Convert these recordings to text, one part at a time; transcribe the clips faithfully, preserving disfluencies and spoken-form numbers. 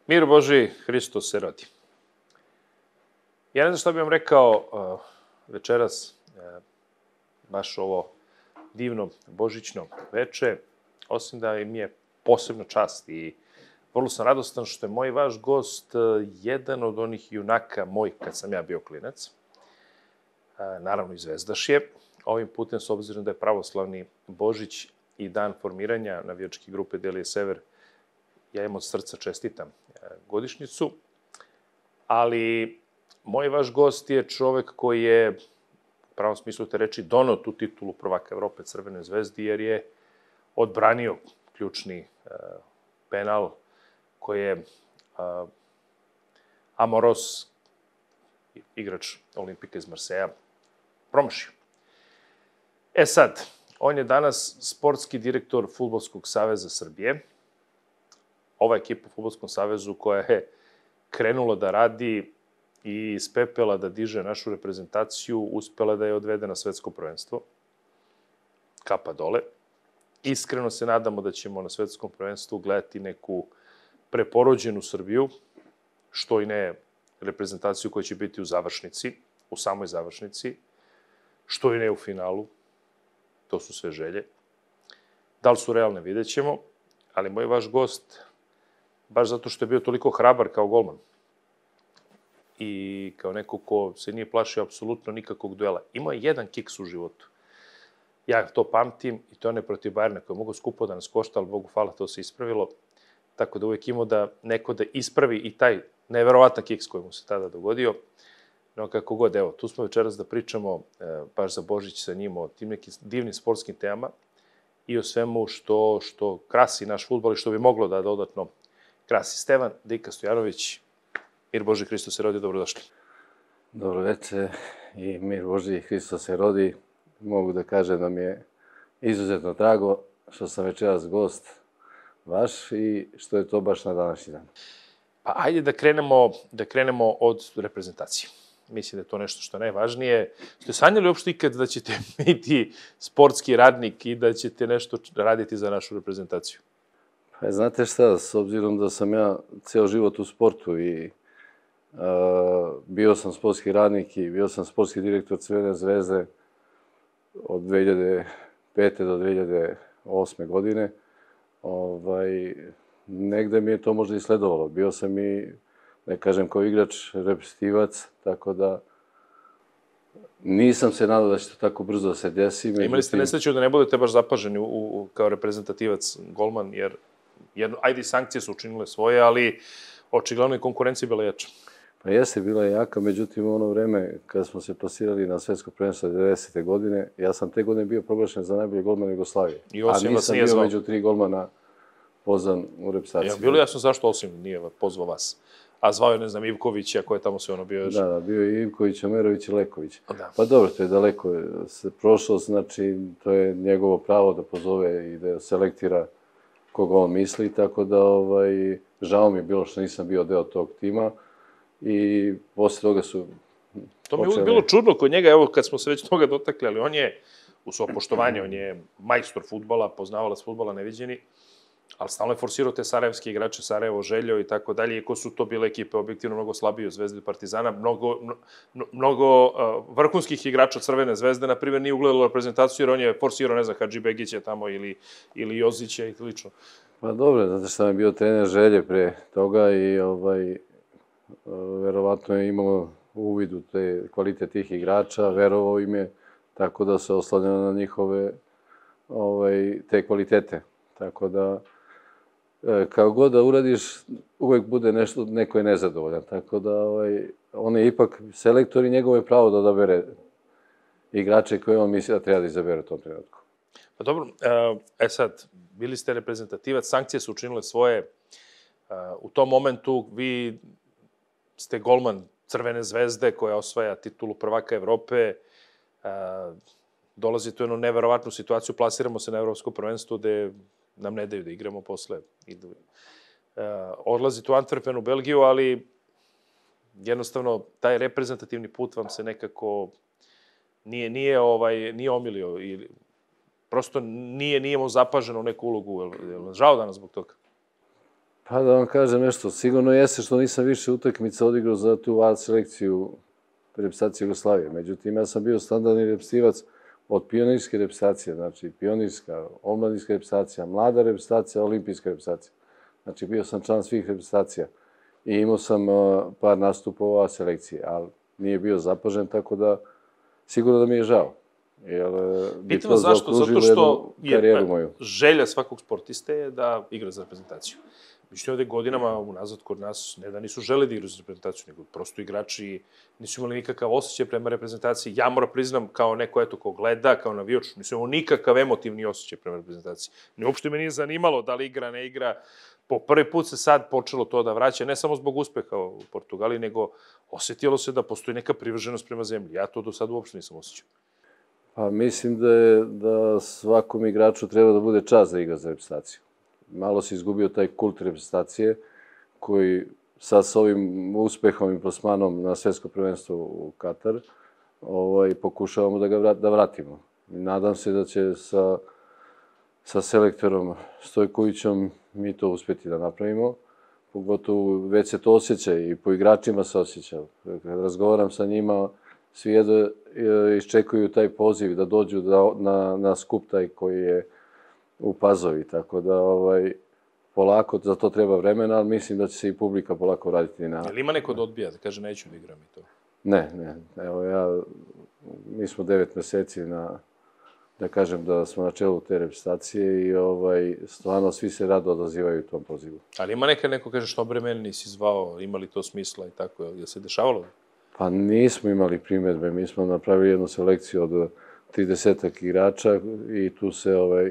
Mir Boži, Hristos se rodi. Ja ne znam šta bih vam rekao večeras, baš ovo divno božićno veče, osim da im je posebna čast i vrlo sam radostan što je moj vaš gost jedan od onih junaka moj kad sam ja bio klinac. Naravno i zvezdaš je. Ovim putem, s obzirom da je pravoslavni Božić i dan formiranja navijačke grupe Delije Sever, ja im od srca čestitam godišnjicu, ali moj vaš gost je čovek koji je, u pravom smislu te reči, donao tu titulu prvaka Evrope Crvenoj zvezdi, jer je odbranio ključni penal koji je Amoros, igrač Olimpika iz Marseja, promašio. E sad, on je danas sportski direktor Fudbalskog saveza Srbije. Ova ekipa u Fudbalskom savezu koja je krenula da radi i iz pepela da diže našu reprezentaciju, uspela da je odvede na svetsko prvenstvo. Kapa dole. Iskreno se nadamo da ćemo na svetskom prvenstvu gledati neku preporođenu Srbiju, što i ne reprezentaciju koja će biti u završnici, u samoj završnici, što i ne u finalu. To su sve želje. Da li su realne, vidjet ćemo, ali moj vaš gost, baš zato što je bio toliko hrabar kao golman i kao neko ko se nije plašio apsolutno nikakvog duela, imao je jedan kiks u životu. Ja to pamtim i to ne protiv Bajerna koji je mogo skupo da nas košta, ali Bogu hvala, to se ispravilo. Tako da uvijek imao da neko da ispravi i taj neverovatan kiks koji mu se tada dogodio. No kako god, evo, tu smo večeras da pričamo e, baš za Božić sa njim o tim nekim divnim sportskim temama i o svemu što, što krasi naš fudbal i što bi moglo da dodatno krasi. Stevan Dika Stojanović, mir Boži, Hristos se rodi, dobrodošli. Dobro veče i mir Boži, Hristos se rodi. Mogu da kažem da mi je izuzetno drago što sam večeras gost vaš i što je to baš na današnji dan. Pa ajde da krenemo, da krenemo od reprezentacije. Mislim da je to nešto što je najvažnije. Ste sanjali uopšte ikad da ćete biti sportski radnik i da ćete nešto raditi za našu reprezentaciju? Pa znate šta, s obzirom da sam ja ceo život u sportu i uh, bio sam sportski radnik i bio sam sportski direktor Crvene zvezde od dve hiljade pete do dve hiljade osme godine, ovaj, negde mi je to možda i sledovalo. Bio sam i, ne kažem kao igrač, reprezentativac, tako da nisam se nadao da će to tako brzo da se desi. Međutim... Imali ste nesreću da ne budete baš zapaženi u, u, kao reprezentativac golman, jer jedno, ajde i sankcije su učinile svoje, ali očigledno i konkurencija bila jača. Pa jeste, bila je jaka, međutim u ono vreme kada smo se plasirali na svetsko prvenstvo devedesete godine, ja sam te godine bio proglašen za najbolji golman Jugoslavije. I Osim a vas nisam nije bio zvao. Među tri golmana pozvan u reprezentaciji. Ja, bilo jasno zašto Osim nije pozvao vas. A zvao je, ne znam, Ivkovića, ko je tamo sve ono bio još. Da, da, bio je Ivković, Omerović i Leković. Da. Pa dobro, to je daleko se prošlo, znači to je njegovo pravo da pozove i da selektira koga on misli, tako da ovaj, žao mi je bilo što nisam bio deo tog tima i posle toga su... To mi je uvijek bilo čudno kod njega, evo kad smo se već toga dotakli, ali on je, u svo poštovanje, on je majstor fudbala, poznavalac fudbala neviđeni, ali stalno je forsirao te sarajevske igrače, Sarajevo, Željo i tako dalje, iako su to bile ekipe objektivno mnogo slabije od Zvezde i Partizana, mnogo, mnogo uh, vrhunskih igrača Crvene zvezde, na primjer, nije ugledalo reprezentaciju, jer on je forsirao, ne znam, Hadžibegića tamo ili, ili Jozića i slično. Pa dobro, zato što sam je bio trener Želje pre toga i ovaj, verovatno je imao uvid u te kvalitet tih igrača, verovao im je, tako da se oslanjao na njihove ovaj, te kvalitete. Tako da, kao god da uradiš, uvek bude nešto, neko je nezadovoljan. Tako da, ovaj, on je ipak selektor i njegovo je pravo da odabere igrače koje on misli da treba da izabere u tom trenutku. Pa dobro, e sad, bili ste reprezentativac, sankcije su učinile svoje. U tom momentu vi ste golman Crvene zvezde koja osvaja titulu prvaka Evrope. Dolazite u jednu neverovatnu situaciju, plasiramo se na evropsko prvenstvo gde nam ne daju da igramo posle. Odlazite u Antwerpen u Belgiju, ali jednostavno taj reprezentativni put vam se nekako nije, nije, ovaj, nije omilio. Ili prosto nije, nije mu zapaženo u neku ulogu. Je li žao danas zbog toga? Pa da vam kažem nešto, sigurno jeste što nisam više utakmica odigrao za tu A selekciju reprezentacije Jugoslavije. Međutim, ja sam bio standardni reprezentativac od pionirske reprezentacije, znači pionirska, omladinska reprezentacija, mlada reprezentacija, olimpijska reprezentacija. Znači, bio sam član svih reprezentacija i imao sam uh, par nastupa u A selekcije, ali nije bio zapažen, tako da sigurno da mi je žao. Jer bi to zaokružilo jednu karijeru moju. Želja svakog sportiste je da igra za reprezentaciju. Međutim, ovde godinama unazad kod nas ne da nisu žele da igraju za reprezentaciju, nego prosto igrači nisu imali nikakav osjećaj prema reprezentaciji. Ja moram priznam, kao neko eto ko gleda, kao navijač, nisam imao nikakav emotivni osjećaj prema reprezentaciji. Ni uopšte me nije zanimalo da li igra, ne igra. Po prvi put se sad počelo to da vraća, ne samo zbog uspeha u Portugaliji, nego osetilo se da postoji neka privrženost prema zemlji. Ja to do sad uopšte nisam osjećao. Pa mislim da je, da svakom igraču treba da bude čast da igra za reprezentaciju. Malo se izgubio taj kult reprezentacije, koji sad sa ovim uspehom i plasmanom na svetsko prvenstvo u Katar, ovaj, pokušavamo da ga vrat, da vratimo. Nadam se da će sa, sa selektorom Stojkovićom mi to uspeti da napravimo. Pogotovo već se to osjeća i po igračima se osjeća. Kad razgovaram sa njima, svi jedno iščekuju taj poziv da dođu da, na, na skup taj koji je u Pazovi, tako da ovaj, polako, za to treba vremena, ali mislim da će se i publika polako vratiti na... Jel ima neko da odbija, da kaže neću da igram i to? Ne, ne, evo ja, mi smo devet meseci na, da kažem da smo na čelu te reprezentacije i ovaj, stvarno svi se rado odazivaju tom pozivu. Ali ima neka neko kaže što bre mene nisi zvao, ima li to smisla i tako, je se dešavalo? Pa nismo imali primedbe, mi smo napravili jednu selekciju od tridesetak igrača i tu se ovaj,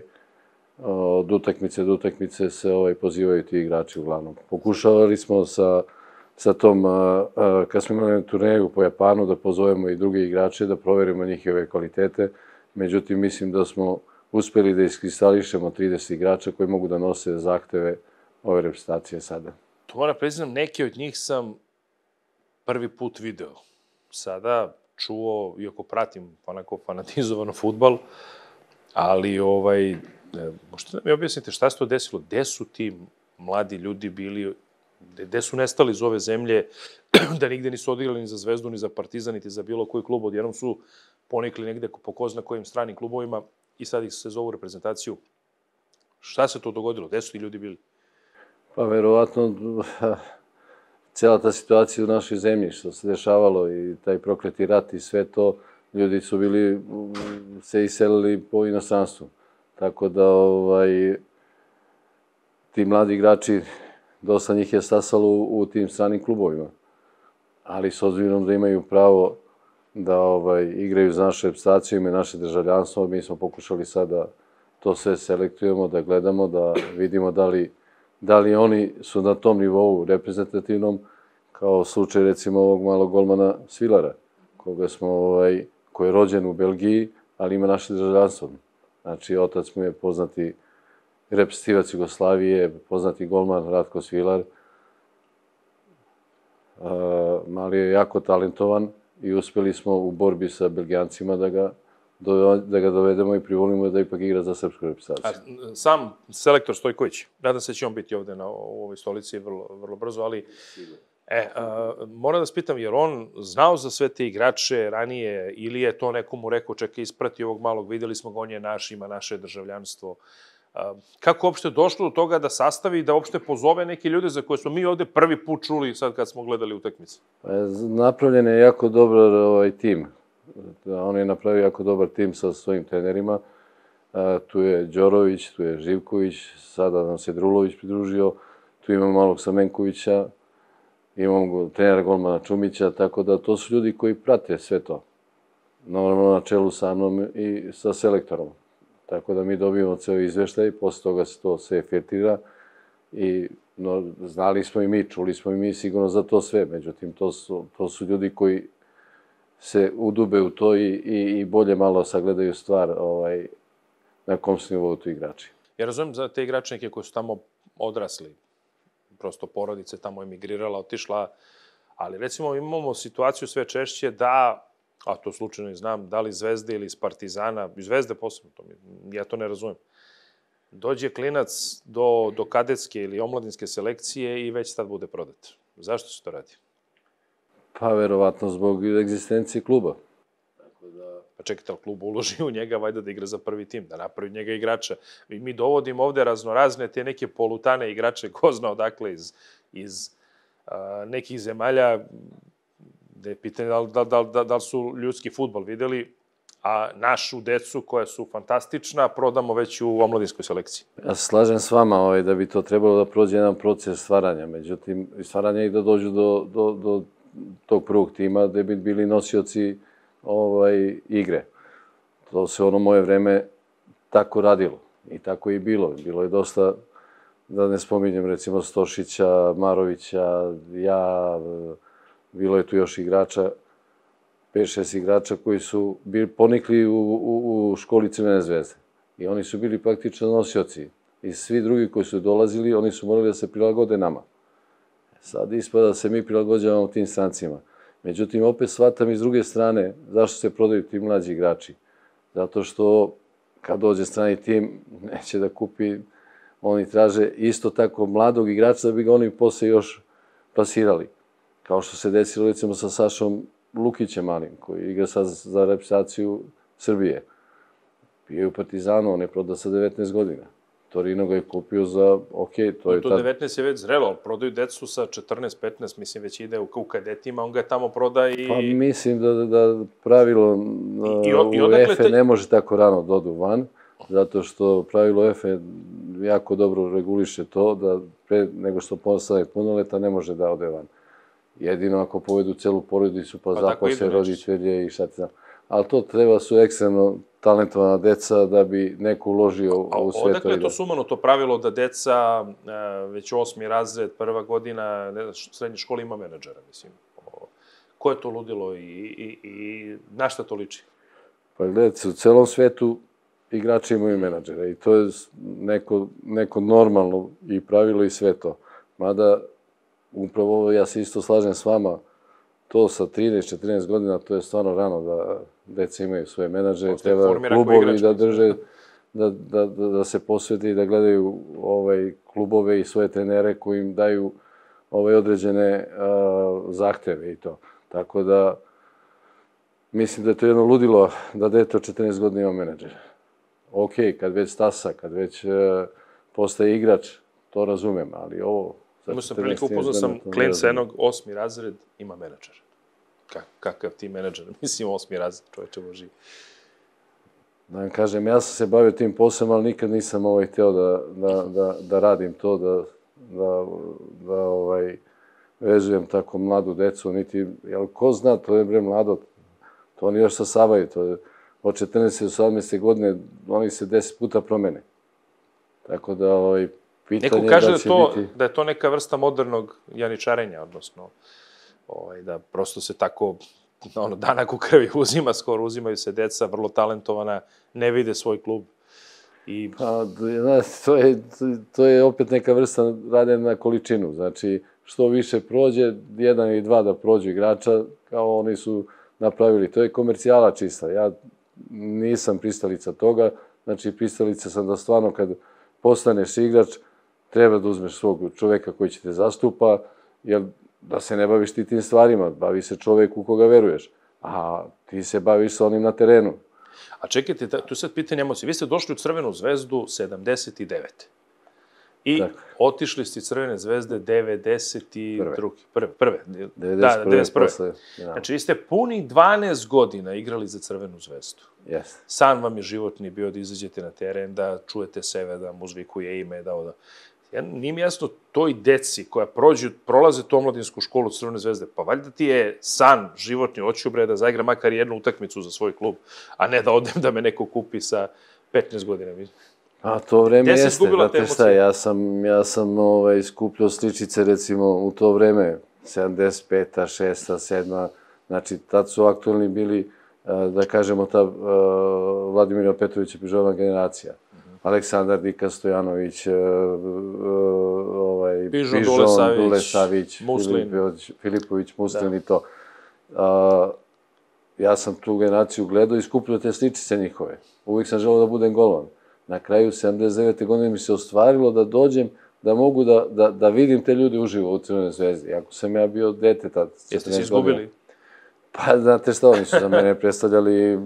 od utakmice do utakmice se ovaj, pozivaju ti igrači uglavnom. Pokušavali smo sa, sa tom, a, a, kad smo imali turneju po Japanu, da pozovemo i druge igrače, da proverimo njihove kvalitete. Međutim, mislim da smo uspeli da iskristališemo trideset igrača koji mogu da nose zahteve ove reprezentacije sada. To moram priznam, neki od njih sam prvi put video. Sada čuo, iako pratim onako fanatizovano fudbal, ali ovaj, možete da mi objasnite šta se to desilo? Gde su ti mladi ljudi bili, gde su nestali iz ove zemlje, da nigde nisu odigrali ni za Zvezdu, ni za Partizan, niti za bilo koji klub, odjednom su ponikli negde po ko zna kojim stranim klubovima i sad ih se zovu reprezentaciju. Šta se to dogodilo? Gde su ti ljudi bili? Pa verovatno cijela ta situacija u našoj zemlji, što se dešavalo i taj prokleti rat i sve to, ljudi su bili, se iselili po inostranstvu. Tako da, ovaj, ti mladi igrači, dosta njih je stasalo u, u tim stranim klubovima. Ali s obzirom da imaju pravo da ovaj, igraju za našu reprezentaciju, ime naše državljanstvo, mi smo pokušali sad da to sve selektujemo, da gledamo, da vidimo da li da li oni su na tom nivou reprezentativnom, kao slučaj recimo ovog malog golmana Svilara, koga smo, ovaj, koji je rođen u Belgiji, ali ima naše državljanstvo. Znači, otac mu je poznati reprezentativac Jugoslavije, poznati golman Ratko Svilar. Mali je jako talentovan i uspeli smo u borbi sa Belgijancima da ga da ga dovedemo i privolimo da ipak igra za srpsku reprezentaciju. Sam selektor Stojković, nadam se da će on biti ovde na ovoj stolici vrlo, vrlo brzo, ali e, a, moram da spitam, jer on znao za sve te igrače ranije ili je to nekomu rekao, čekaj, isprati ovog malog, videli smo ga, on je naš, ima naše državljanstvo. A, kako uopšte došlo do toga da sastavi i da uopšte pozove neke ljude za koje smo mi ovde prvi put čuli sad kad smo gledali utakmicu? Napravljen je jako dobar ovaj tim. On je napravio jako dobar tim sa svojim trenerima. Tu je Đorović, tu je Živković, sada nam se Drulović pridružio, tu imamo malog Samenkovića, imamo trenera golmana Čumića, tako da to su ljudi koji prate sve to. Normalno na čelu sa mnom i sa selektorom. Tako da mi dobijemo ceo izveštaj, posle toga se to sve filtrira i no, znali smo i mi, čuli smo i mi sigurno za to sve. Međutim, to su, to su ljudi koji se udube u to i, i, i bolje malo sagledaju stvar ovaj, na kom su nivou tu igrači. Ja razumijem za te igrače neke koji su tamo odrasli, prosto porodice tamo emigrirala, otišla, ali recimo imamo situaciju sve češće da, a to slučajno i znam, da li Zvezde ili iz Partizana, iz Zvezde posebno, to mi, ja to ne razumem, dođe klinac do, do kadetske ili omladinske selekcije i već tad bude prodat. Zašto se to radi? Pa, verovatno zbog egzistencije kluba. Pa čekajte, ali klub uloži u njega, vajda da igra za prvi tim, da napravi njega igrača. Mi, mi dovodimo ovde raznorazne te neke polutane igrače, ko zna odakle, iz, iz a, nekih zemalja, da je pitanje da, da, da, da, da li su ljudski fudbal videli, a našu decu koja su fantastična prodamo već u omladinskoj selekciji. Ja se slažem s vama ovaj, da bi to trebalo da prođe jedan proces stvaranja, međutim, stvaranja i da dođu do, do, do tog prvog tima gde bi bili nosioci ovaj, igre. To se ono moje vreme tako radilo i tako i bilo. Bilo je dosta, da ne spominjem recimo Stošića, Marovića, ja, bilo je tu još igrača, pet šest igrača koji su bili ponikli u, u, u školi Crvene zvezde. I oni su bili praktično nosioci. I svi drugi koji su dolazili, oni su morali da se prilagode nama. Sad ispada da se mi prilagođavamo tim strancima. Međutim, opet shvatam i s druge strane zašto se prodaju ti mlađi igrači. Zato što kad dođe strani tim, neće da kupi, oni traže isto tako mladog igrača da bi ga oni posle još plasirali. Kao što se desilo recimo sa Sašom Lukićem malim, koji igra sad za reprezentaciju Srbije. Bio je u Partizanu, on je prodao sa devetnaest godina. Torino ga je kupio za, ok, to je to tad... devetnaest je već zrelo, ali prodaju decu sa četrnaest petnaest, mislim, već ide u, u kadetima, on ga je tamo proda i... Pa mislim da, da pravilo I, i, o, i u odakle Efe te... ne može tako rano da odu van, zato što pravilo Efe jako dobro reguliše to, da pre nego što postane punoleta ne može da ode van. Jedino ako povedu celu porodicu, pa, pa zaposle roditelje i šta ti znam. Ali to treba su ekstremno talentovana deca da bi neko uložio u sve to. Odakle je to sumano to pravilo da deca, već osmi razred, prva godina, ne znam, srednje škole ima menadžera, mislim. Ko je to ludilo i, i, i na šta to liči? Pa gledajte, u celom svetu igrači imaju menadžera i to je neko, neko normalno i pravilo i sve to. Mada, upravo ovo, ja se isto slažem s vama, to sa trinaest četrnaest godina, to je stvarno rano da deca imaju svoje menadžere, treba klubovi da drže, da, da, da, da se posvete i da gledaju ovaj, klubove i svoje trenere koji im daju ovaj, određene a, zahteve i to. Tako da, mislim da je to jedno ludilo da dete od četrnaest godina ima menadžera. Ok, kad već stasa, kad već a, postaje igrač, to razumem, ali ovo... Imao sam priliku, upoznao sam klinca jednog, osmi razred, ima menadžer. Kak, kakav ti menadžer? Mislim, osmi razred, čoveče Boži. Da vam kažem, ja sam se bavio tim poslom, ali nikad nisam ovaj, hteo da, da, da, da radim to, da, da, da ovaj, vezujem tako mladu decu, niti, jel, ko zna, to je bre mlado, to oni još sasavaju, to je od četrnaeste do sedamnaeste godine, oni se deset puta promene. Tako da, ovaj, pitanje neko kaže da će da, to, biti... da je to neka vrsta modernog janičarenja, odnosno ovaj, da prosto se tako ono, danak u krvi uzima, skoro uzimaju se deca, vrlo talentovana, ne vide svoj klub. I... Pa, to je, to je opet neka vrsta rade na količinu. Znači, što više prođe, jedan ili dva da prođu igrača, kao oni su napravili. To je komercijala čista. Ja nisam pristalica toga. Znači, pristalica sam da stvarno kad postaneš igrač, treba da uzmeš svog čoveka koji će te zastupa, jer da se ne baviš ti tim stvarima, bavi se čovek u koga veruješ, a ti se baviš sa onim na terenu. A čekajte, tu je sad pitanje emocije. Vi ste došli u Crvenu zvezdu sedamdeset devete. I dakle, otišli ste iz Crvene zvezde devedeset druge. Prve. Prve. devedeset prve. Da, devedeset prve. Posle, ja. Znači, vi ste punih dvanaest godina igrali za Crvenu zvezdu. Yes. San vam je životni bio da izađete na teren, da čujete sebe, da mu uzvikuje ime, da oda. Ja, nije mi jasno toj deci koja prođu, prolaze tu omladinsku školu Crvene zvezde, pa valjda ti je san životni, hoću bre da zaigra makar jednu utakmicu za svoj klub, a ne da odem da me neko kupi sa petnaest godina. A to vreme jeste, znate šta, ja sam, ja sam ovaj, skupljao sličice recimo u to vreme, sedamdeset peta, šesta, sedma, znači tad su aktualni bili, da kažemo, ta Vladimira Petrovića Pižovna generacija. Aleksandar Dika Stojanović, ovaj, Pižon, Pižon, Dulesavić, Dulesavić Muslin. Filipović, Filipović, Muslin da. I to. A, ja sam tu generaciju gledao i skupljao te sličice njihove. Uvijek sam želeo da budem golovan. Na kraju sedamdeset devete godine mi se ostvarilo da dođem, da mogu da, da, da vidim te ljude uživo u Crvenoj zvezdi. Ako sam ja bio dete tad, jeste se izgubili? Pa, znate šta, oni su za mene predstavljali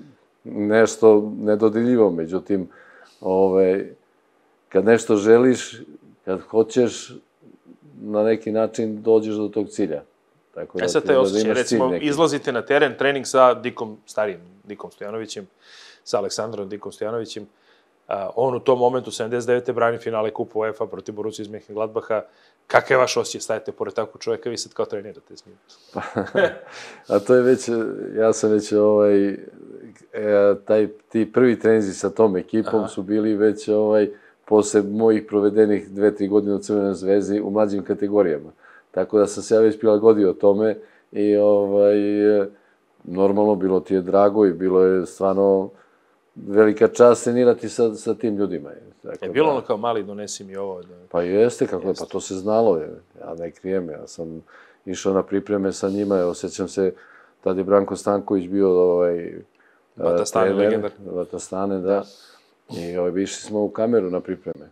nešto nedodeljivo, međutim, ove, kad nešto želiš, kad hoćeš, na neki način dođeš do tog cilja. Tako da, e sad taj osjećaj, recimo, izlazite na teren, trening sa Dikom Starijim, Dikom Stojanovićem, sa Aleksandrom Dikom Stojanovićem. Uh, on u tom momentu, sedamdeset devete brani finale Kupa UEFA protiv Borussia iz Mönchengladbacha. Kakav je vaš osjećaj? Stajete pored takvog čovjeka, vi sad kao trenirate s njim. A to je već, ja sam već ovaj, e, taj, ti prvi treninzi sa tom ekipom Aha. su bili već ovaj, posle mojih provedenih dve, tri godine u Crvenoj zvezdi u mlađim kategorijama. Tako da sam se ja već prilagodio tome i ovaj, normalno bilo ti je drago i bilo je stvarno velika čast trenirati sa, sa tim ljudima. Tako je bilo da, ono kao mali, donesi mi ovo. Da... Pa jeste, kako jeste. Pa to se znalo. Je. Ja ne krijem, ja sam išao na pripreme sa njima, ja osjećam se, tad je Branko Stanković bio ovaj, Batastane, legendar. Batastane, da. da. I ovaj, išli smo u kameru na pripreme.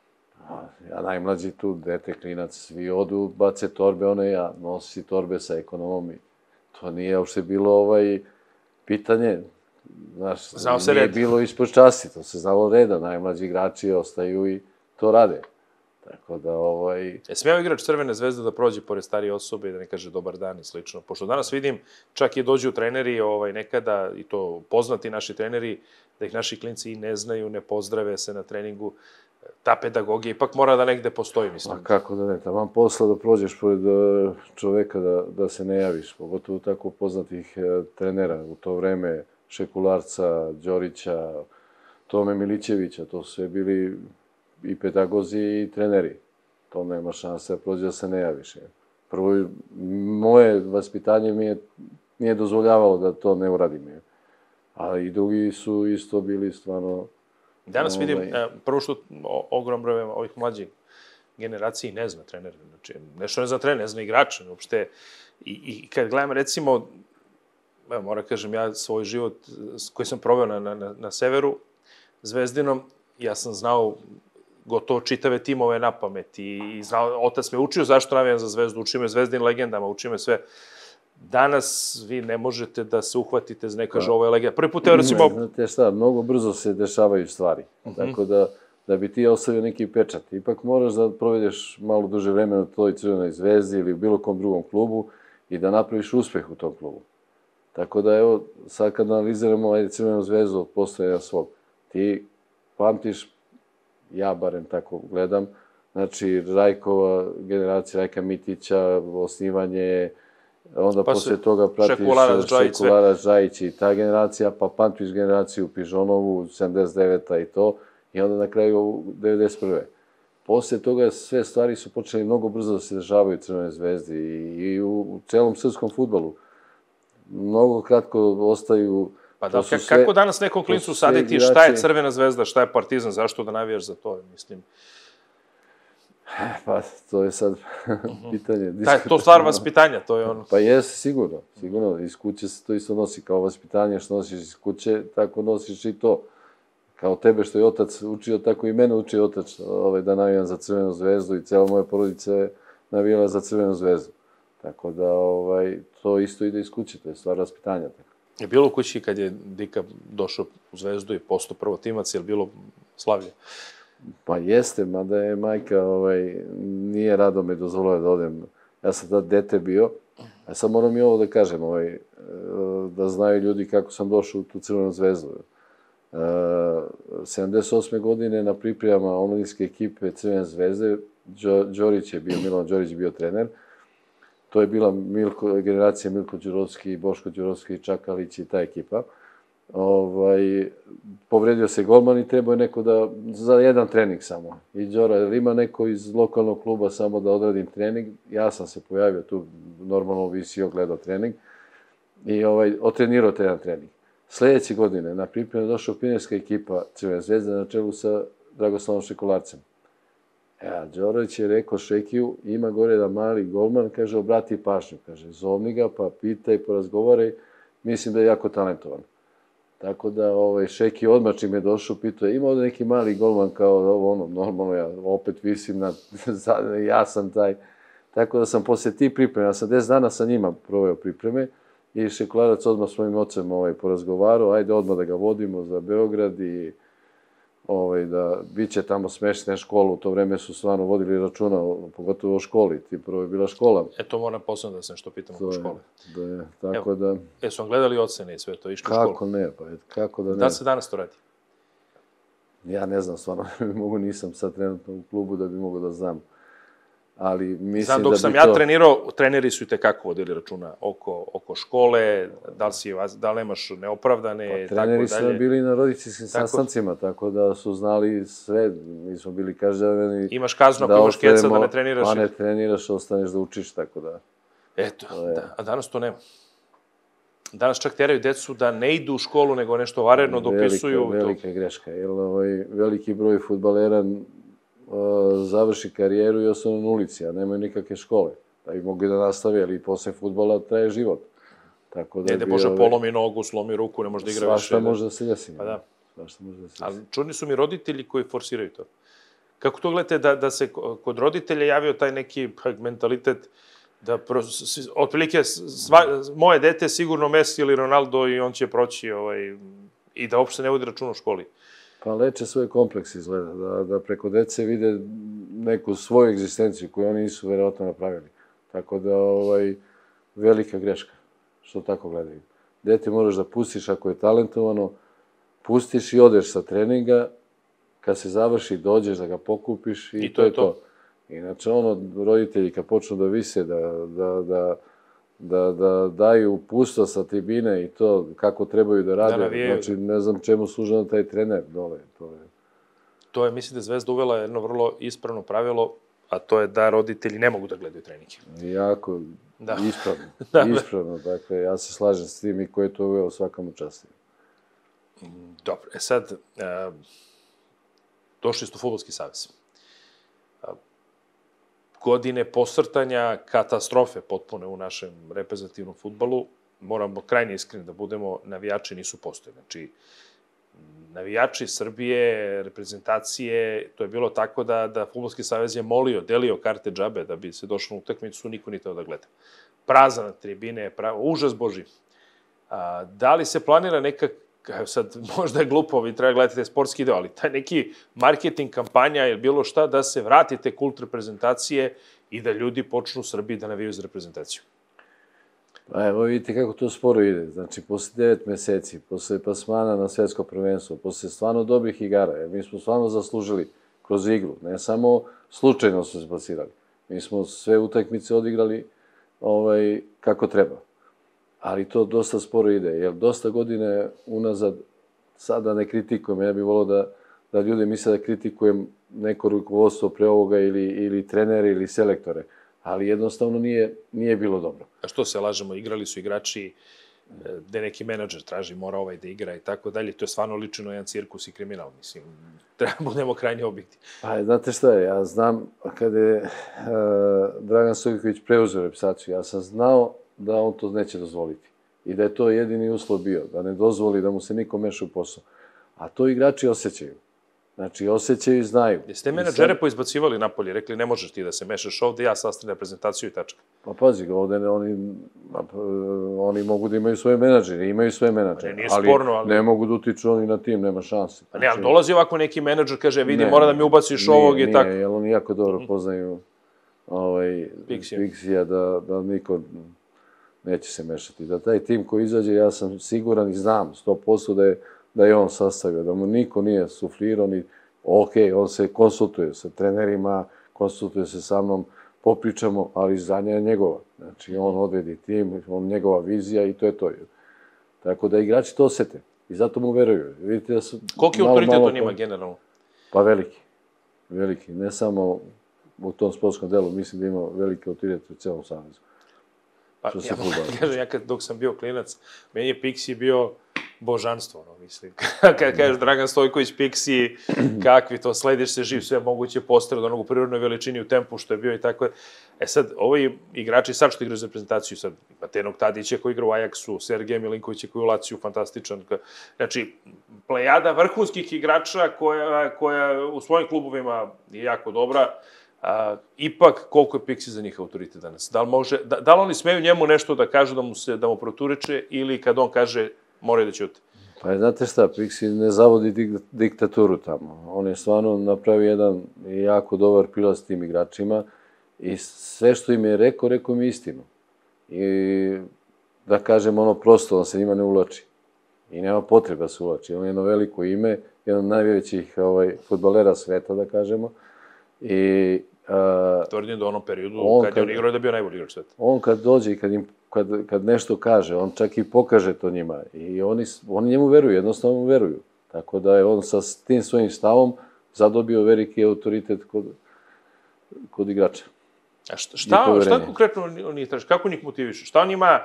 Ja najmlađi tu, dete, klinac, svi odu, bace torbe, one ja, nosi torbe sa ekonomom. To nije uopšte bilo ovaj, pitanje. Znaš, znao se nije red. Bilo ispod časti, to se znalo reda, najmlađi igrači ostaju i to rade. Tako da, ovaj... E, smijao igrač Crvene zvezde da prođe pored starije osobe i da ne kaže dobar dan i slično? Pošto danas vidim, čak i dođu treneri ovaj, nekada, i to poznati naši treneri, da ih naši klinci i ne znaju, ne pozdrave se na treningu. Ta pedagogija ipak mora da negde postoji, mislim. A kako da ne, taman posla da prođeš pored čoveka da, da se ne javiš, pogotovo tako poznatih trenera u to vreme, Šekularca, Đorića, Tome Milićevića, to su sve bili i pedagozi i treneri. To nema šanse da prođe da se ne javiš. Prvo, moje vaspitanje mi je nije dozvoljavalo da to ne uradim. Ali i drugi su isto bili stvarno... Danas vidim, prvo što ogrom broj ovih mlađih generaciji ne zna trenera. Znači, nešto ne zna trener, ne zna igrača. Uopšte, i, i kad gledam, recimo, evo, moram kažem, ja svoj život koji sam proveo na, na, na severu, Zvezdinom, ja sam znao gotovo čitave timove na pamet i, i znao, otac me učio zašto navijam za Zvezdu, učio me Zvezdin legendama, učio me sve. Danas vi ne možete da se uhvatite za neka ovo je legenda. Prvi put, evo recimo... Znate šta, mnogo brzo se dešavaju stvari. Uh -huh. Tako da, da bi ti ostavio neki pečat. Ipak moraš da provedeš malo duže vremena u toj Crvenoj zvezdi ili u bilo kom drugom klubu i da napraviš uspeh u tom klubu. Tako da, evo, sad kad analiziramo ajde, Crvenu zvezdu od postojanja svog, ti pamtiš, ja barem tako gledam, znači Rajkova, generacija Rajka Mitića, osnivanje, onda pa posle toga pratiš Šekularac, Džajić i ta generacija, pa pamtiš generaciju Pižonovu, sedamdeset deveta i to, i onda na kraju devedeset prve Posle toga sve stvari su počeli mnogo brzo da se dešavaju u Crvenoj zvezdi i, i u, u celom srpskom fudbalu. Mnogo kratko ostaju... Pa da, sve, kako danas nekom klincu saditi igrači... šta je Crvena zvezda, šta je Partizan, zašto da navijaš za to, mislim? Pa, to je sad pitanje. Da, je to stvar vaspitanja, to je ono... Pa jeste, sigurno, sigurno. Iz kuće se to isto nosi, kao vaspitanje što nosiš iz kuće, tako nosiš i to. Kao tebe što je otac učio, tako i mene učio otac ovaj, da navijam za Crvenu zvezdu i cijela moja porodica je navijala za Crvenu zvezdu. Tako da, ovaj, to isto ide iz kuće, to je stvar vaspitanja. Tako. Je bilo u kući kad je Dika došao u Zvezdu i postao prvotimac, je li bilo slavlje? Pa jeste, mada je majka, ovaj, nije rado me dozvolila da odem. Ja sam tad dete bio, a sad moram i ovo da kažem, ovaj, da znaju ljudi kako sam došao u tu Crvenu zvezdu. sedamdeset osme godine na pripremama omladinske ekipe Crvene zvezde, Đorić je bio, Milan Đorić bio trener. To je bila Milko, generacija Milko Đurovski, Boško Đurovski, Čakalić i ta ekipa. Ovaj, povredio se golman i trebao je neko da, za jedan trening samo. I Đora, jer ima neko iz lokalnog kluba samo da odradim trening. Ja sam se pojavio tu, normalno visio, gledao trening. I ovaj, otrenirao taj jedan trening. Sljedeće godine na pripremu je došla pionirska ekipa Crvene zvezde na čelu sa Dragoslavom Šekularcem. Ja, Đorović je rekao Šekiju, ima gore da mali golman, kaže, obrati pažnju, kaže, zovni ga, pa pitaj, porazgovaraj, mislim da je jako talentovan. Tako da, ovaj, Šeki odmah čim je došao, pitao je, ima ovde neki mali golman kao ovo, ono, normalno, ja opet visim na, ja sam taj. Tako da sam posle tih pripreme, ja sam deset dana sa njima proveo pripreme, i Šekularac odmah s mojim ocem ovaj, porazgovarao, ajde odmah da ga vodimo za Beograd i ovaj, da biće tamo smeštene školu, u to vreme su stvarno vodili računa, pogotovo o školi, ti prvo je bila škola. E, to moram posebno da se nešto pitam oko škole. Da je, tako da... E, su vam gledali ocene i sve to, išli u školu? Kako ne, pa kako da ne. Da se danas to radi? Ja ne znam, stvarno, mogu, nisam sad trenutno u klubu da bi mogu da znam. Ali mislim da Znam, dok sam ja trenirao, treneri su i tekako vodili računa oko, oko škole, da li, si, da li nemaš neopravdane, pa, treneri tako dalje. su bili na roditeljskim sastancima, tako da su znali sve, mi smo bili kažnjavani. Imaš kaznu ako imaš keca da ne treniraš. Pa ne treniraš, ostaneš da učiš, tako da. Eto, da, a danas to nema. Danas čak teraju decu da ne idu u školu, nego nešto varedno dopisuju. Velika, velika greška, jer ovaj, veliki broj fudbalera završi karijeru i ostane na ulici, a nemaju nikakve škole. Da bi mogli da nastave, ali i posle fudbala traje život. Tako da ne, da Bože polomi nogu, slomi ruku, ne može da igra više. Svašta može da se desi. Pa da. Svašta može da se desi. Ali čudni su mi roditelji koji forsiraju to. Kako to gledate da, da se kod roditelja javio taj neki mentalitet da otprilike sva, moje dete je sigurno Messi ili Ronaldo i on će proći ovaj, i da uopšte ne vodi račun u školi? Pa leče svoj kompleks izgleda, da, da preko dece vide neku svoju egzistenciju koju oni nisu verovatno napravili. Tako da, ovaj, velika greška, što tako gledaju. Dete moraš da pustiš ako je talentovano, pustiš i odeš sa treninga, kad se završi dođeš da ga pokupiš i, I to je to. to. Inače, ono, roditelji kad počnu da vise, da, da, da, da, da daju pusto sa tribine i to kako trebaju da rade, da znači ne znam čemu služa taj trener dole. To je, to je, mislim da Zvezda uvela jedno vrlo ispravno pravilo, a to je da roditelji ne mogu da gledaju treninge. Jako da. ispravno, da, ispravno, dakle, ja se slažem s tim i ko je to uveo svakom učastiju. Dobro, e sad, e, došli ste u Fudbalski savez. Godine posrtanja, katastrofe potpune u našem reprezentativnom fudbalu, moramo krajnje iskreni da budemo, navijači nisu postojali. Znači, navijači Srbije, reprezentacije, to je bilo tako da, da Fudbalski savez je molio, delio karte džabe da bi se došlo na utakmicu, niko nije teo da gleda. Prazan tribine, pravo, užas Boži. A, da li se planira neka, sad možda je glupo, vi treba gledati taj sportski deo, ali taj neki marketing kampanja ili bilo šta da se vratite kult reprezentacije i da ljudi počnu u Srbiji da navijaju za reprezentaciju. Pa evo vidite kako to sporo ide. Znači, posle devet meseci, posle plasmana na svetsko prvenstvo, posle stvarno dobrih igara, jer mi smo stvarno zaslužili kroz igru, ne samo slučajno su se plasirali. Mi smo sve utakmice odigrali ovaj, kako treba. Ali to dosta sporo ide, jer dosta godine unazad, sada ne kritikujem, ja bih volio da, da ljudi misle da kritikujem neko rukovodstvo pre ovoga ili, ili trenere ili selektore, ali jednostavno nije, nije bilo dobro. A što se lažemo, igrali su igrači gde neki menadžer traži, mora ovaj da igra i tako dalje, to je stvarno ličeno jedan cirkus i kriminal, mislim, treba budemo krajnje objekti. Pa, znate šta je, ja znam, kada je uh, Dragan Stojković preuzeo reprezentaciju, ja sam znao da on to neće dozvoliti. I da je to jedini uslov bio, da ne dozvoli da mu se niko meša u posao. A to igrači osjećaju. Znači, osjećaju i znaju. Jeste menadžere sad poizbacivali napolje, rekli ne možeš ti da se mešaš ovde, ja sastavljam reprezentaciju i tačka. Pa pazi, ovde ne, oni, oni mogu da imaju svoje menadžere, imaju svoje menadžere. Nije sporno, ali ne mogu da utiču oni na tim, nema šanse. Pa ne, ali dolazi ovako neki menadžer, kaže, vidi, mora da mi ubaciš ovog i tako. Nije, jer oni jako dobro poznaju ovaj, Pixija, da, da niko neće se mešati. Da taj tim koji izađe, ja sam siguran i znam sto posto da je, da je on sastavio, da mu niko nije suflirao, ni, ok, on se konsultuje sa trenerima, konsultuje se sa mnom, popričamo, ali zadnja je njegova. Znači, on odredi tim, on njegova vizija i to je to. Tako da igrači to osete i zato mu veruju. Vidite da su koliki autoritet on ima generalno? Pa veliki. Veliki. Ne samo u tom sportskom delu, mislim da ima veliki autoritet u celom savezu. Pa, ja kažem, ja kad, dok sam bio klinac, meni je Pixi bio božanstvo, no, mislim. Kad kažeš Dragan Stojković, Pixi, kakvi to, slediš se živ, sve moguće postere od onog u prirodnoj veličini, u tempu što je bio i tako. E sad, ovi igrači sad što igraju za reprezentaciju, sad imate jednog Tadića koji igra u Ajaksu, Sergeja Milinkovića koji je u Laciju, fantastičan. Znači, plejada vrhunskih igrača koja, koja u svojim klubovima je jako dobra. A, ipak, koliko je Pixi za njih autoritet danas? Da li, može, da, da li oni smeju njemu nešto da kažu da mu se da mu proturiče ili kad on kaže moraju da ćute? Pa znate šta, Pixi ne zavodi dik, diktaturu tamo. On je stvarno napravio jedan jako dobar prilaz tim igračima i sve što im je rekao, rekao im istinu. I da kažem ono prosto, on se njima ne ulači. I nema potreba da se ulači. On je jedno veliko ime, jedan od najvećih ovaj, fudbalera sveta, da kažemo. I Uh, Tvrdim da u onom periodu, on, kad je on igrao, da je bio najbolji igrač sveta. On kad dođe i kad, im, kad, kad nešto kaže, on čak i pokaže to njima. I oni, oni njemu veruju, jednostavno mu veruju. Tako da je on sa tim svojim stavom zadobio veliki autoritet kod, kod igrača. A šta, šta, šta konkretno on njih traži? Kako njih motiviše? Šta on njima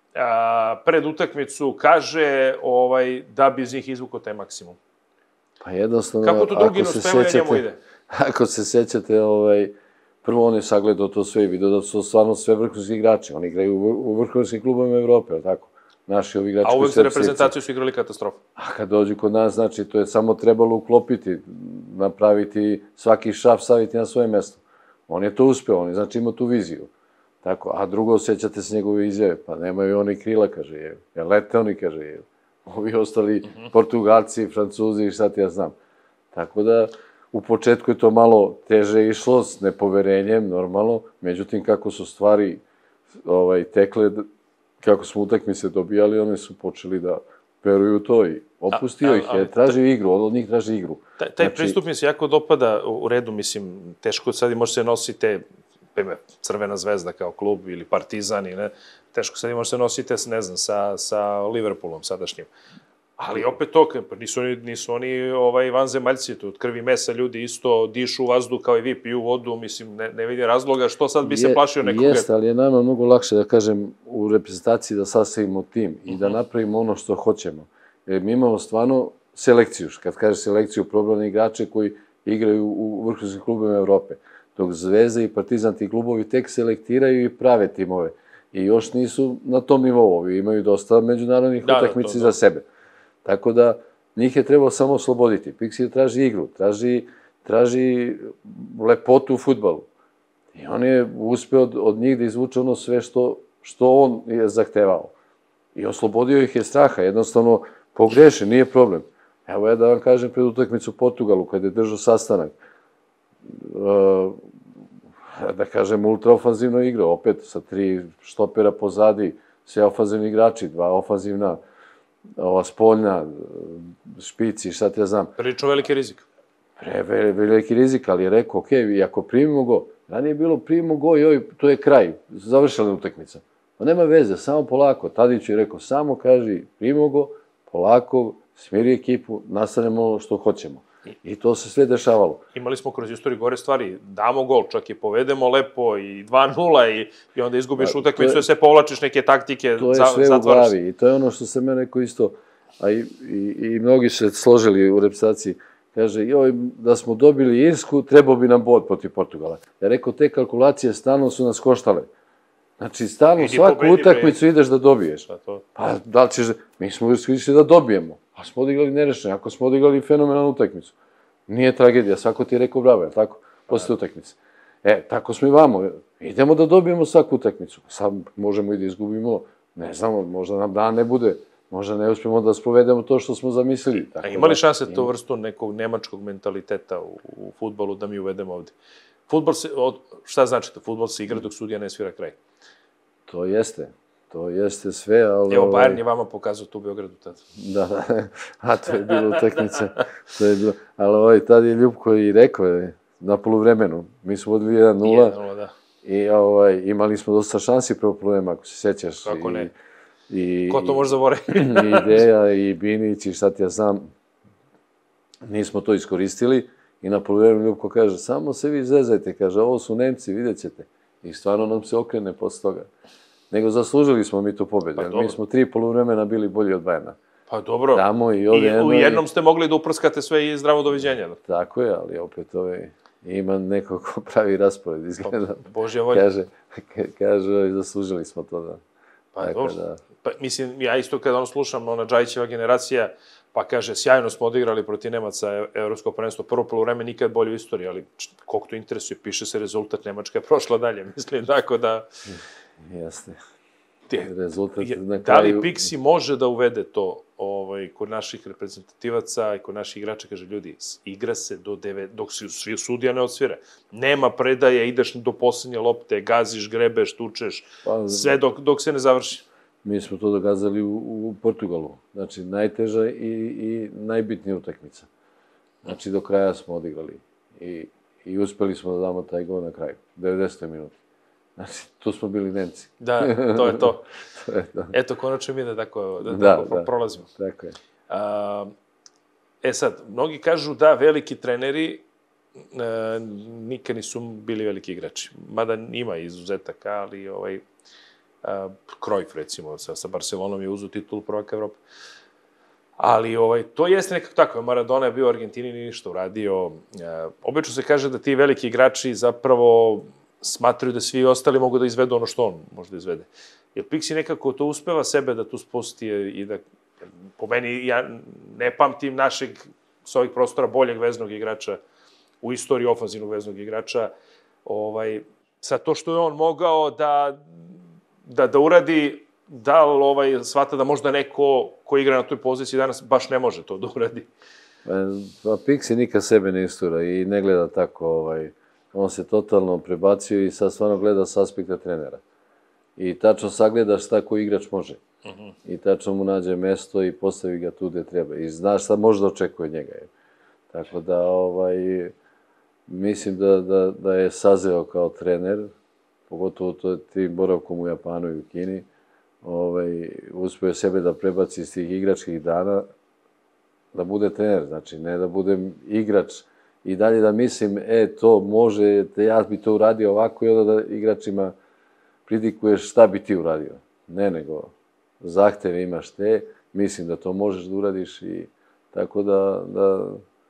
a, pred utakmicu kaže ovaj, da bi iz njih izvukao taj maksimum? Pa jednostavno... Kako to drugi uspevaju njemu ide? Ako se sećate, ovaj, prvo on je sagledao to sve i vidio da su stvarno sve vrhunski igrači. Oni igraju u vrhunskim klubovima Evrope, ali tako? Naši ovi igrači... A uvek za reprezentaciju su igrali katastrofu. A kad dođu kod nas, znači, to je samo trebalo uklopiti, napraviti svaki šaf, staviti na svoje mesto. On je to uspeo, on je, znači, imao tu viziju. Tako, a drugo, sećate se njegove izjave, pa nemaju oni krila, kaže, je. Ja lete oni, kaže, je. Ovi ostali mm -hmm. Portugalci, Francuzi, šta ti ja znam. Tako da... U početku je to malo teže išlo, s nepoverenjem, normalno. Međutim, kako su stvari ovaj, tekle, kako smo utakmice dobijali, oni su počeli da veruju u to i opustio a, a, ih je, traži igru, od njih traži igru. Taj, taj znači, pristup mi se jako dopada u redu, mislim, teško sad i može se nosite, Crvena zvezda kao klub ili Partizan, i ne, teško sad i može se nosite, ne znam, sa, sa Liverpoolom sadašnjim. Ali opet to, pa nisu oni, nisu oni ovaj, vanzemaljci, to od krvi mesa ljudi isto dišu vazduh kao i vi, piju vodu, mislim, ne, ne vidim razloga što sad bi se plašio nekoga. Jeste, ali je nama mnogo lakše, da kažem, u reprezentaciji da sastavimo tim i da napravimo ono što hoćemo. Jer mi imamo stvarno selekciju, kad kaže selekciju, probane igrače koji igraju u vrhunskim klubima Evrope. Dok Zvezda i Partizan ti klubovi tek selektiraju i prave timove. I još nisu na tom nivou, imaju dosta međunarodnih utakmica za sebe. Tako da, njih je trebalo samo osloboditi. Pixi traži igru, traži, traži lepotu u fudbalu. I on je uspeo od, od njih da izvuče ono sve što, što on je zahtevao. I oslobodio ih je straha, jednostavno pogreše, nije problem. Evo ja da vam kažem pred utakmicu u Portugalu, kada je držao sastanak, uh, da kažem ultraofanzivno igra, opet sa tri štopera pozadi, sve ofanzivni igrači, dva ofanzivna, ova spoljna, špici, šta te ja znam. Prilično veliki rizik. Pre, ve, veliki rizik, ali je rekao, ok, i ako primimo go, ranije je bilo primimo go i oj, to je kraj, završena utakmica. Pa nema veze, samo polako. Tadić je rekao, samo kaži, primimo go, polako, smiri ekipu, nastavljamo što hoćemo. I to se sve dešavalo. Imali smo kroz istoriju gore stvari, damo gol, čak i povedemo lepo i dva nula i, i onda izgubiš pa, utakmicu i sve povlačiš neke taktike, to je za, sve u glavi i to je ono što se mene rekao isto, a i, i, i mnogi se složili u reprezentaciji, kaže, joj, da smo dobili Irsku, trebao bi nam bod protiv Portugala. Ja rekao, te kalkulacije stalno su nas koštale. Znači, stalno svaku utakmicu ideš da dobiješ. Pa, da li ćeš, mi smo išli da dobijemo. A smo odigrali nerešeno, ako smo odigrali fenomenalnu utakmicu. Nije tragedija, svako ti je rekao bravo, je tako? Posle utakmice. E, tako smo i vamo. Idemo da dobijemo svaku utakmicu. Sad možemo i da izgubimo, ne znamo, možda nam dan ne bude, možda ne uspijemo da sprovedemo to što smo zamislili. Tako a imali šanse ima... to vrstu nekog nemačkog mentaliteta u, u fudbalu da mi uvedemo ovde? Fudbal se, od, šta znači to? Fudbal se igra dok sudija ne svira kraj. To jeste. To jeste sve, ali... Evo, Bayern je vama pokazao tu u Beogradu tada. Da, da, a to je bilo utakmica. To je bilo, ali ovaj, tad je Ljubko i rekao je, na poluvremenu, mi smo vodili jedan nula. jedan nula, da. I ovaj, imali smo dosta šansi prvo problema, ako se sećaš. Kako ne? I, Ko to može zaboraviti? I Ideja, i Binić, i šta ti ja znam. Nismo to iskoristili. I na poluvremenu Ljubko kaže, samo se vi zezajte, kaže, ovo su Nemci, vidjet ćete. I stvarno nam se okrene posle toga. Nego zaslužili smo mi tu pobedu, jer mi smo tri poluvremena bili bolji od Bayerna. Pa dobro, tamo i ovdje. I u jednom ste mogli da uprskate sve i zdravo doviđenja. Tako je, ali opet ovaj, ima neko ko pravi raspored, izgleda. Božja volja. Kaže, kaže, zaslužili smo to da. Pa dobro, pa, mislim, ja isto kada ono slušam, ona Džajićeva generacija, pa kaže, sjajno smo odigrali protiv Nemaca evropsko prvenstvo, prvo poluvreme nikad bolje u istoriji, ali koliko to interesuje, piše se rezultat, Nemačka je prošla dalje, mislim, tako da... Jeste. Rezultat na kraju... Da li Pixi može da uvede to ovaj, kod naših reprezentativaca i kod naših igrača, kaže, ljudi, igra se do devet, dok se svi sudija ne odsvira. Nema predaje, ideš do poslednje lopte, gaziš, grebeš, tučeš, pa, sve dok, dok se ne završi. Mi smo to dokazali u, u Portugalu. Znači, najteža i, i najbitnija utakmica. Znači, do kraja smo odigrali. I, i uspeli smo da damo taj gol na kraju. devedesetoj minuti. Znači, tu smo bili Nemci. Da, to je to. To je to. Eto, konačno mi da tako, da, da, tako da, prolazimo. Tako je. A, e sad, mnogi kažu da veliki treneri e, nikad nisu bili veliki igrači. Mada ima izuzetaka, ali ovaj, a, Cruyff, recimo, sa, sa Barcelonom je uzeo titul prvaka Evrope. Ali ovaj, to jeste nekako tako. Maradona je bio u Argentini, nije ništa uradio. E, obično se kaže da ti veliki igrači zapravo smatraju da svi ostali mogu da izvedu ono što on može da izvede. Jer Pixi nekako to uspeva sebe da tu spusti i da, po meni, ja ne pamtim našeg s ovih prostora boljeg veznog igrača u istoriji ofanzivnog veznog igrača. Ovaj, sa to što je on mogao da, da, da uradi, da li ovaj, shvata da možda neko ko igra na toj poziciji danas baš ne može to da uradi. Pa Pixi nikad sebe ne istura i ne gleda tako, ovaj, on se totalno prebacio i sad stvarno gleda s aspekta trenera. I tačno sagleda šta koji igrač može. Uh -huh. I tačno mu nađe mesto i postavi ga tu gde treba. I znaš šta može da očekuje od njega. Tako da, ovaj, mislim da, da, da je sazeo kao trener, pogotovo to tim boravkom u Japanu i u Kini, ovaj, uspio je sebe da prebaci iz tih igračkih dana, da bude trener, znači ne da budem igrač i dalje da mislim, e, to može, ja bi to uradio ovako i onda da igračima pridikuješ šta bi ti uradio. Ne, nego zahteve imaš te, mislim da to možeš da uradiš i tako da, da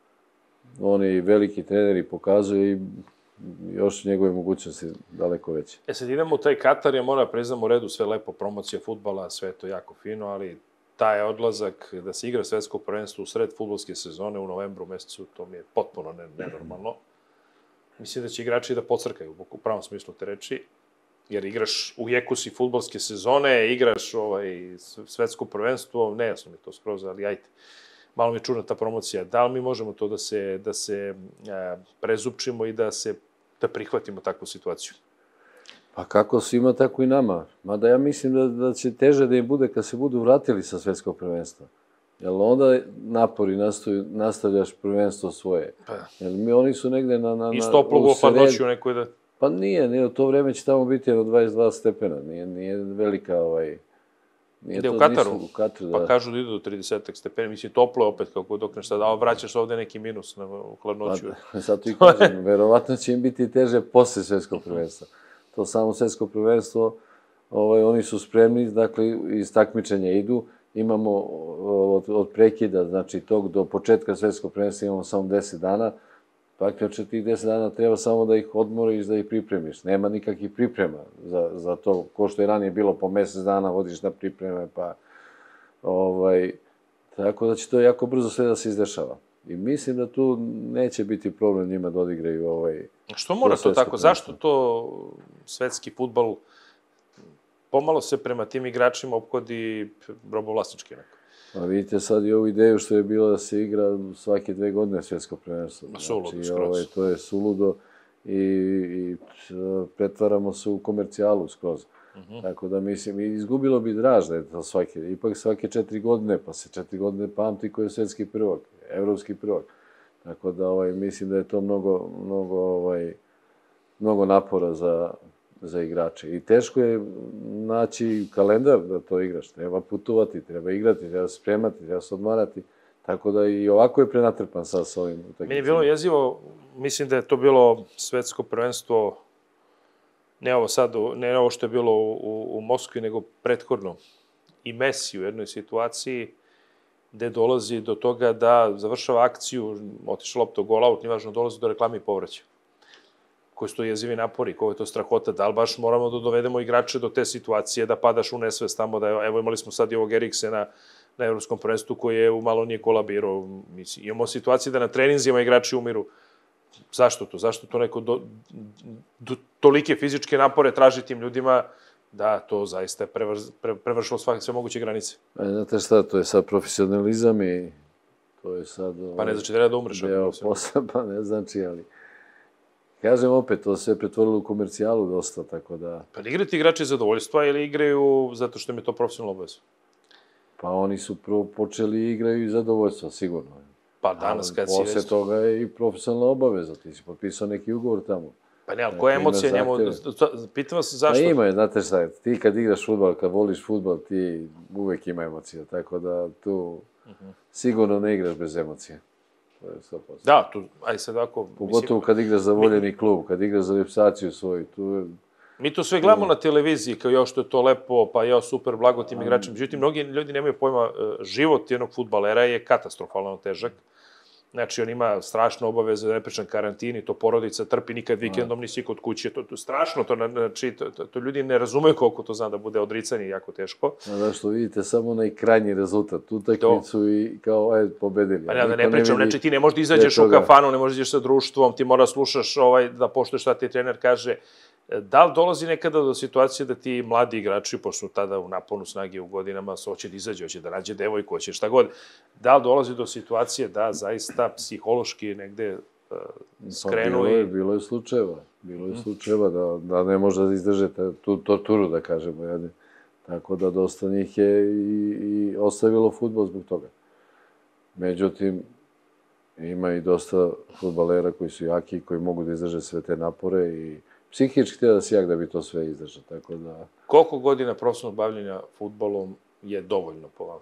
oni veliki treneri pokazuju i još njegove mogućnosti daleko veće. E sad idemo u taj Katar, ja moram priznam u redu, sve lepo, promocija fudbala, sve to jako fino, ali taj odlazak da se igra svetsko prvenstvo u sred fudbalske sezone u novembru mesecu, to mi je potpuno nenormalno. Mislim da će igrači da pocrkaju u pravom smislu te reči, jer igraš u jeku si fudbalske sezone, igraš ovaj, svetsko prvenstvo, nejasno mi to skroz, ali ajte. Malo mi je čudna ta promocija. Da li mi možemo to da se, da se a, prezupčimo i da se da prihvatimo takvu situaciju? Pa kako svima, tako i nama. Mada ja mislim da, da će teže da im bude kad se budu vratili sa svetskog prvenstva. Jer onda napori nastavi, nastavljaš prvenstvo svoje. Pa. Jer mi, oni su negde na... na, I stoplogo hladnoću nekoj da... Pa nije, nije, u to vreme će tamo biti jedno dvadeset dva stepena. Nije, nije velika ovaj... Nije ide to, u Kataru, u Kataru da. Pa kažu da idu do trideset stepeni, mislim, toplo je opet kako dok nešto, a vraćaš ovde neki minus na, u hladnoću. Pa, sad tu i kažem, verovatno će im biti teže posle svetskog prvenstva. To samo svetsko prvenstvo, ovaj, oni su spremni, dakle, iz takmičenja idu, imamo od, od prekida, znači tog do početka svetskog prvenstva imamo samo deset dana, praktično tih deset dana treba samo da ih odmoriš, da ih pripremiš. Nema nikakvih priprema za, za to, ko što je ranije bilo po mesec dana, vodiš na pripreme, pa... Ovaj, tako da će to jako brzo sve da se izdešava. I mislim da tu neće biti problem njima da odigraju ovaj... Što mora to, to tako? Zašto to svetski fudbal pomalo se prema tim igračima ophodi robovlasnički neko? Pa vidite sad i ovu ideju što je bilo da se igra svake dve godine svjetsko prvenstvo. Suludo, znači, skroz. Ovaj, to je suludo i, i pretvaramo se u komercijalu skroz. Uh -huh. Tako da mislim, izgubilo bi draž da je to svake, ipak svake četiri godine, pa se četiri godine pamti koji je svjetski prvak, evropski prvak. Tako da ovaj, mislim da je to mnogo, mnogo, ovaj, mnogo napora za, za igrače. I teško je naći kalendar da to igraš. Treba putovati, treba igrati, treba se spremati, treba se odmarati. Tako da i ovako je prenatrpan sad s ovim utakmicama. Meni je bilo jezivo, mislim da je to bilo svetsko prvenstvo, ne ovo sad, ne ovo što je bilo u, u Moskvi, nego prethodno. I Messi u jednoj situaciji gde dolazi do toga da završava akciju, otišla lopta u gol out, nivažno, dolazi do reklame i povraća. Koji su to jezivi napori, koja je to strahota, da li baš moramo da dovedemo igrače do te situacije, da padaš u nesvest tamo, da evo imali smo sad i ovog Eriksena na evropskom prvenstvu koji je umalo nije kolabirao. Imamo situacije da na treninzima igrači umiru. Zašto to? Zašto to neko do, do, tolike fizičke napore traži tim ljudima da to zaista je prevrš, pre, prevršilo svake sve moguće granice? E, znate šta, to je sad profesionalizam i to je sad... Pa ne znači da treba da umreš. Deo posla, pa ne znači, ali... Kažem opet, to se je pretvorilo u komercijalu dosta, tako da... Pa ne igraju ti igrači zadovoljstva ili igraju zato što im je to profesionalno obaveza? Pa oni su prvo počeli i igraju i zadovoljstva, sigurno. Pa danas kad si... Posle toga je i profesionalna obaveza, ti si potpisao neki ugovor tamo. Pa ne, ali koja je emocija njemu? Pitam vas zašto? Pa ima je, znate šta je, ti kad igraš fudbal, kad voliš fudbal, ti uvek ima emocija, tako da tu sigurno ne igraš bez emocije. To je sto posto. Da, tu, aj sad ako... Pogotovo kad igraš za voljeni klub, kad igraš za repsaciju svoju, tu je... Mi to sve gledamo na televiziji, kao jo što je to lepo, pa jo super, blago tim igračima. Međutim, mnogi ljudi nemaju pojma, život jednog fudbalera je katastrofalno težak. Znači, on ima strašno obaveze, da ne pričam karantini, to porodica trpi, nikad vikendom nisi kod kuće. To je strašno, to, znači, to, to, to ljudi ne razumeju koliko to zna da bude odricanje jako teško. Da što vidite, samo onaj krajnji rezultat, tu utakmicu i kao, ajde, pobedili. Pa ne, da ne pričam, znači ti ne možeš da izađeš u kafanu, ne možeš da izađeš sa društvom, ti mora slušaš, ovaj, da poštuješ šta ti trener kaže. Da li dolazi nekada do situacije da ti mladi igrači, pošto su tada u naponu snage u godinama, hoće da izađe, hoće da nađe devojku, hoće šta god, da li dolazi do situacije da zaista psihološki negde uh, skrenu pa bilo je, i... bilo je slučajeva, bilo je slučajeva da, da ne može da izdrže tu torturu, da kažemo, jedne. Tako da dosta njih je i, i ostavilo fudbal zbog toga. Međutim, ima i dosta fudbalera koji su jaki, koji mogu da izdrže sve te napore i psihički treba da si jak da bi to sve izdržao, tako da... Koliko godina profesionalnog bavljenja fudbalom je dovoljno po vama?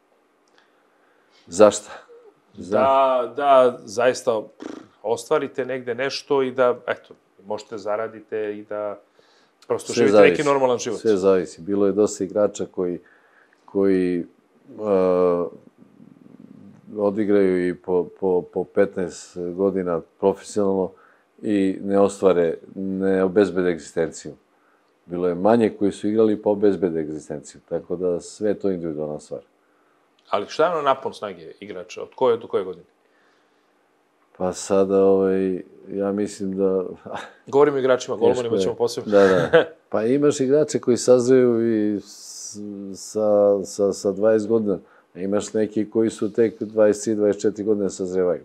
Zašta? Za... Da, da, zaista ostvarite negde nešto i da, eto, možete zaradite i da prosto živite zavisi. Neki normalan život. Sve zavisi. Bilo je dosta igrača koji, koji uh, odigraju i po, po, po petnaest godina profesionalno, i ne ostvare, ne obezbede egzistenciju. Bilo je manje koji su igrali pa obezbede egzistenciju, tako da sve to individualna stvar. Ali šta je ono napon snage igrača? Od koje do koje godine? Pa sada, ovaj, ja mislim da... Govorimo igračima, golmanima ćemo posebno. Da, da. Pa imaš igrače koji sazreju i sa, sa, sa dvadeset godina. Imaš neki koji su tek dvadeset tri dvadeset četiri godine sazrevaju.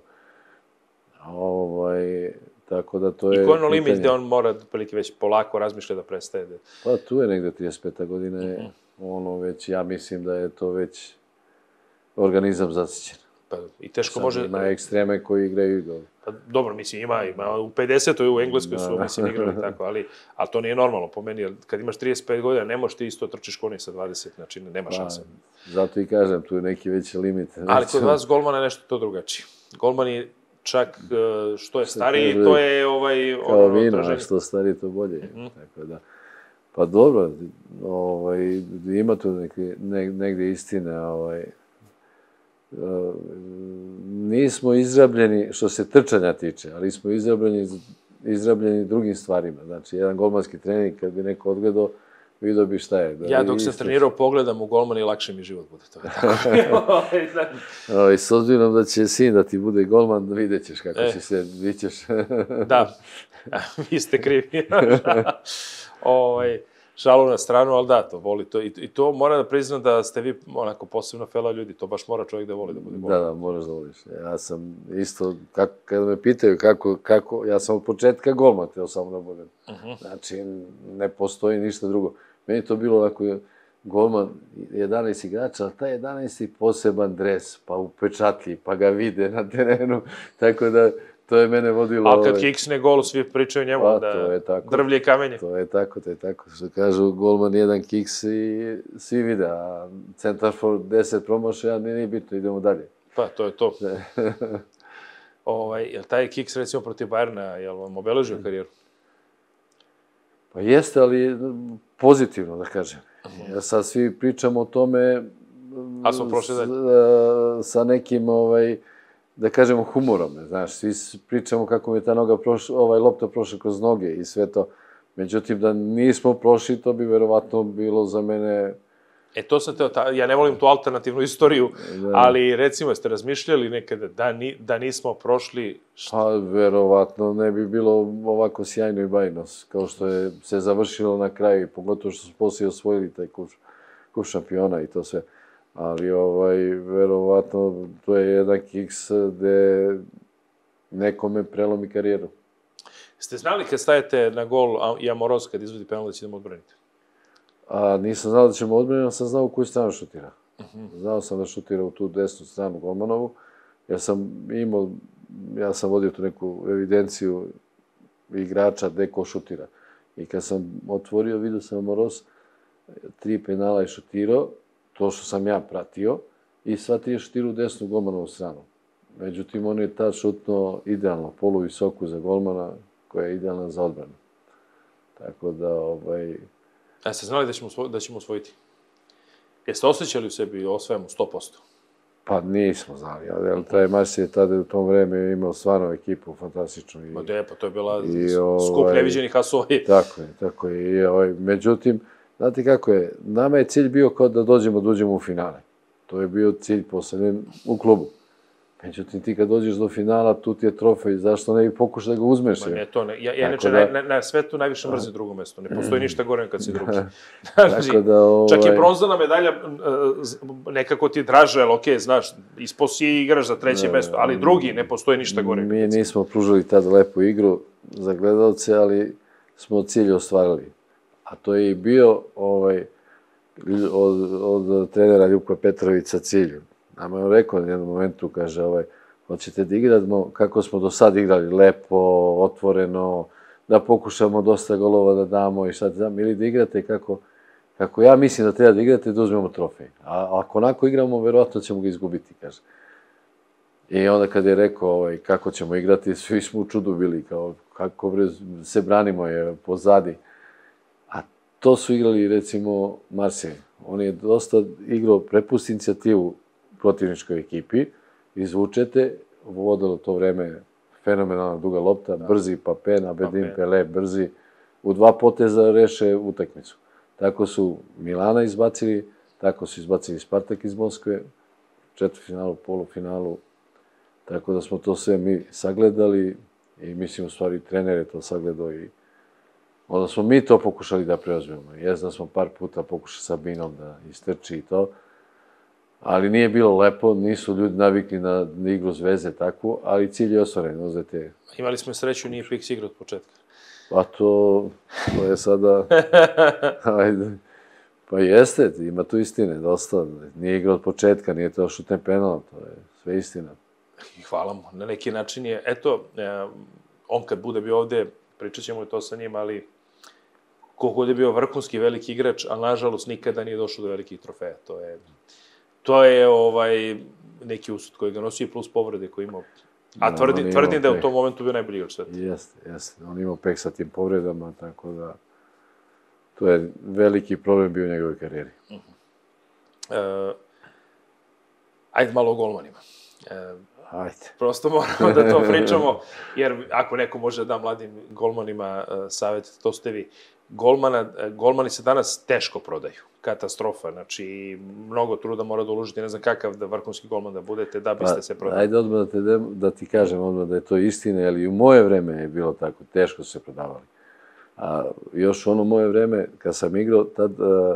Ovaj... Tako da to je... I koji je ono limit gde on mora prilike već polako razmišlja da prestaje? Da... Pa tu je negde trideset peta godina, je, mm-hmm. ono već, ja mislim da je to već organizam zasićen. Pa i teško sad može... Ima ekstreme koji igraju i dobro. Pa dobro, mislim, ima, ima u pedesetoj u Engleskoj su, da, mislim, igrali tako, ali, ali to nije normalno po meni, jer kad imaš trideset pet godina, ne možeš ti isto trčiš koni sa dvadeset, znači nema pa, šanse. Zato i kažem, tu je neki veći limit. Ali kod vas golmana je nešto to drugačije. Golman je čak što je stariji, to je ovaj... Kao ono, vino, a što stariji, to bolje. Mm-hmm. Tako da. Pa dobro, ovaj, ima tu neke, ne, negde istine. Ovaj, uh, nismo izrabljeni, što se trčanja tiče, ali smo izrabljeni, izrabljeni drugim stvarima. Znači, jedan golmanski trening, kad bi neko odgledao, vidio bi šta je. Da ja dok sam trenirao pogledam u golmana i lakše mi život bude. To je tako. I s obzirom da će sin da ti bude golman, vidjet ćeš kako e. će se, vidjet ćeš. Da, vi ste krivi. ovaj, šalu na stranu, ali da, to voli to. I, I to mora da priznam da ste vi onako posebno fela ljudi, to baš mora čovjek da voli da bude golman. Da, da, moraš da voliš. Ja sam isto, kako, kada me pitaju kako, kako, ja sam od početka golman, teo samo da budem. Uh-huh. Znači, ne postoji ništa drugo. Meni to bilo onako golman, jedanaest igrača, ali taj jedanaesti poseban dres, pa upečatlji, pa ga vide na terenu, tako da to je mene vodilo... Ali kad kiksne gol, svi pričaju njemu pa, da to je tako, drvlje i kamenje. To je tako, to je tako. Što kažu, golman jedan kiks i svi vide, a centar for deset promašaja, nije bitno, idemo dalje. Pa, to je to. ovaj, je li taj kiks, recimo, protiv Bayerna, je li vam obeležio karijeru? Pa jeste, ali pozitivno, da kažem. Ja sad svi pričamo o tome... A smo prošli dalje. Sa nekim, ovaj, da kažemo, humorom, znaš, svi pričamo kako mi je ta noga prošla, ovaj, lopta prošla kroz noge i sve to. Međutim, da nismo prošli, to bi verovatno bilo za mene... E, to sam teo, ja ne volim tu alternativnu istoriju, ali recimo, jeste razmišljali nekada da nismo prošli... Pa, verovatno ne bi bilo ovako sjajno i bajno, kao što je se završilo na kraju, pogotovo što su poslije osvojili taj kup šampiona i to sve. Ali, ovaj, verovatno, to je jedan kiks gde nekome prelomi karijeru. Ste znali kad stajete na gol i Amoroz kad izvodi penal da ćete mu odbraniti? A nisam znao da ćemo odbraniti, ali sam znao u koju stranu šutira. Znao sam da šutira u tu desnu stranu Golmanovu, jer sam imao, ja sam vodio tu neku evidenciju igrača gde ko šutira. I kad sam otvorio, vidio sam Amoroz, tri penala je šutirao, to što sam ja pratio, i sva tri je šutirao u desnu Golmanovu stranu. Međutim, on je tad šutno idealno, polu visoku za golmana, koja je idealna za odbranu. Tako da, ovaj... A ste znali da ćemo osvojiti? Jeste osjećali u sebi osvajamo sto posto? Pa nismo znali, ali taj Marsi je tada u tom vreme imao stvarno ekipu fantastičnu. Ma de, pa to je bila skup neviđenih asova. Tako je, tako je. Međutim, znate kako je, nama je cilj bio kao da dođemo, da uđemo u finale. To je bio cilj postavljen u klubu. Međutim, ti kad dođeš do finala, tu ti je trofej, zašto ne bi pokušao da ga uzmeš? Ma ne, to ne. Ja inače na svetu najviše mrzim drugo mesto. Ne postoji ništa gore kad si drugi. Znači, čak i bronzana medalja nekako ti draže, ali okej, znaš, ispod si igraš za treće mesto, ali drugi ne postoji ništa gore. Mi nismo pružili tada lepu igru za gledalce, ali smo cilj ostvarili. A to je i bio od trenera Ljubka Petrovića cilj. Nama je rekao na jednom momentu, kaže, hoćete da igramo kako smo do sad igrali, lepo, otvoreno, da pokušamo dosta golova da damo i šta ti dam, ili da igrate kako ja mislim da treba da igrate, da uzmemo trofej. A ako onako igramo, verovatno ćemo ga izgubiti, kaže. I onda kad je rekao kako ćemo igrati, svi smo u čudu bili, kako se branimo je pozadi. A to su igrali, recimo, Marsej. On je dosta igrao, prepusti inicijativu protivničkoj ekipi, izvučete, vodilo to vreme fenomenalna duga lopta, brzi Papen, Abedin, Pele, brzi, u dva poteza reše utakmicu. Tako su Milana izbacili, tako su izbacili Spartak iz Moskve, četvrtfinalu, polufinalu, tako da smo to sve mi sagledali i mislim, u stvari, trener je to sagledao i onda smo mi to pokušali da preozmemo. Jes da smo par puta pokušali sa Binom da istrči i to, ali nije bilo lepo, nisu ljudi navikli na igru Zvezde takvu, ali cilj je ostvaren, uzete. Imali smo sreću, nije Pix igra od početka. Pa to, to je sada, ajde, pa jeste, ima tu istine, dosta, nije igra od početka, nije to šutne penal, to je sve istina. Hvala mu, na neki način je, eto, on kad bude bio ovde, pričat ćemo to sa njim, ali koliko je bio vrhunski veliki igrač, ali nažalost nikada nije došao do velikih trofeja, to je... To je neki usud koji ga nosio, plus povrede koji imao. A tvrdim da je u tom momentu bio najbolji igrač sveta. Jeste, jeste. On imao pek sa tim povredama, tako da... To je veliki problem bio u njegovoj karijeri. Ajde malo o golmanima. Ajde. Prosto moramo da to pričamo, jer ako neko može da da mladim golmanima savjet, to ste vi. Golmani se danas teško prodaju. Katastrofa, znači mnogo truda mora da uložiti, ne znam kakav da vrhunski golman da budete da biste se prodali. Ajde odmah da ti kažem odmah da je to istina, ali u moje vreme je bilo tako, teško su se prodavali. A još u ono moje vreme, kad sam igrao, tad,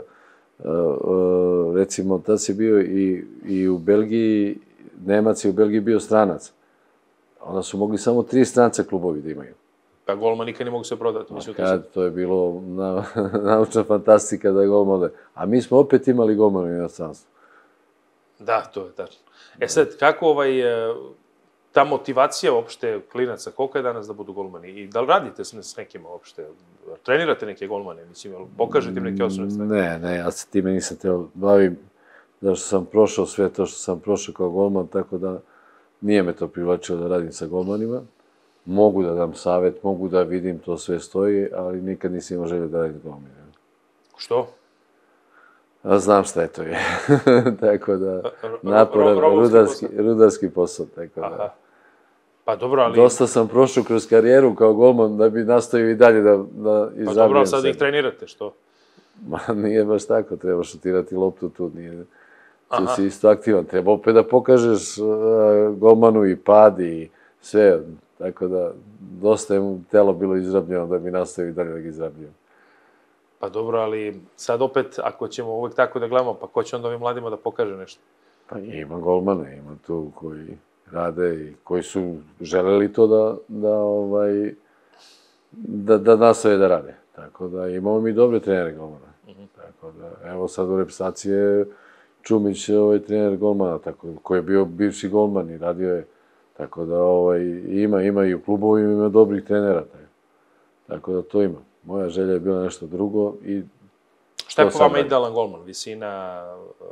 recimo, tad si bio i u Belgiji, Nemac je u Belgiji bio stranac. Onda su mogli samo tri stranca klubovi da imaju. Pa golman nikad ne mogu se prodati. Kad, to je bilo naučna fantastika da je golman ode. A mi smo opet imali golman u inostranstvu. Da, to je tačno. E sad, kako ovaj, ta motivacija uopšte klinaca, koliko je danas da budu golmani? I da li radite s nekima uopšte? Trenirate neke golmane? Mislim, pokažete im neke osnovne stvari? Ne, ne, ja se time nisam teo bavim, da što sam prošao sve to što sam prošao kao golman, tako da nije me to privlačilo da radim sa golmanima. Mogu da dam savjet, mogu da vidim, to sve stoji, ali nikad nisam imao želje da radim s golmanima. Što? A znam šta je to je. Tako da, naporan, rudarski, rudarski posao, tako da. Pa dobro, ali... Dosta sam prošao kroz karijeru kao golman da bi nastavio i dalje da, da izrabljujem sebe. Pa dobro, sad ih trenirate, što? Ma nije baš tako, treba šutirati loptu tu, nije... Tu si isto aktivan, treba opet da pokažeš golmanu i pad i sve, tako da dosta je mu telo bilo izrabljeno da bi nastavio i dalje da ga izrabljujem. Pa dobro, ali sad opet, ako ćemo uvek tako da gledamo, pa ko će onda ovim mladima da pokaže nešto? Pa ima golmane, ima tu koji rade i koji su želeli to da, da, ovaj, da, da nastave da rade. Tako da imamo mi dobre trenere golmana. Tako da, evo sad u reprezentaciji je Čumić, ovaj trener golmana, tako, koji je bio bivši golman i radio je, tako da ovaj, ima, ima i u klubu, ima dobrih trenera. Tako, tako da to ima. Moja želja je bila nešto drugo i... Šta je po vama idealan golman? Visina...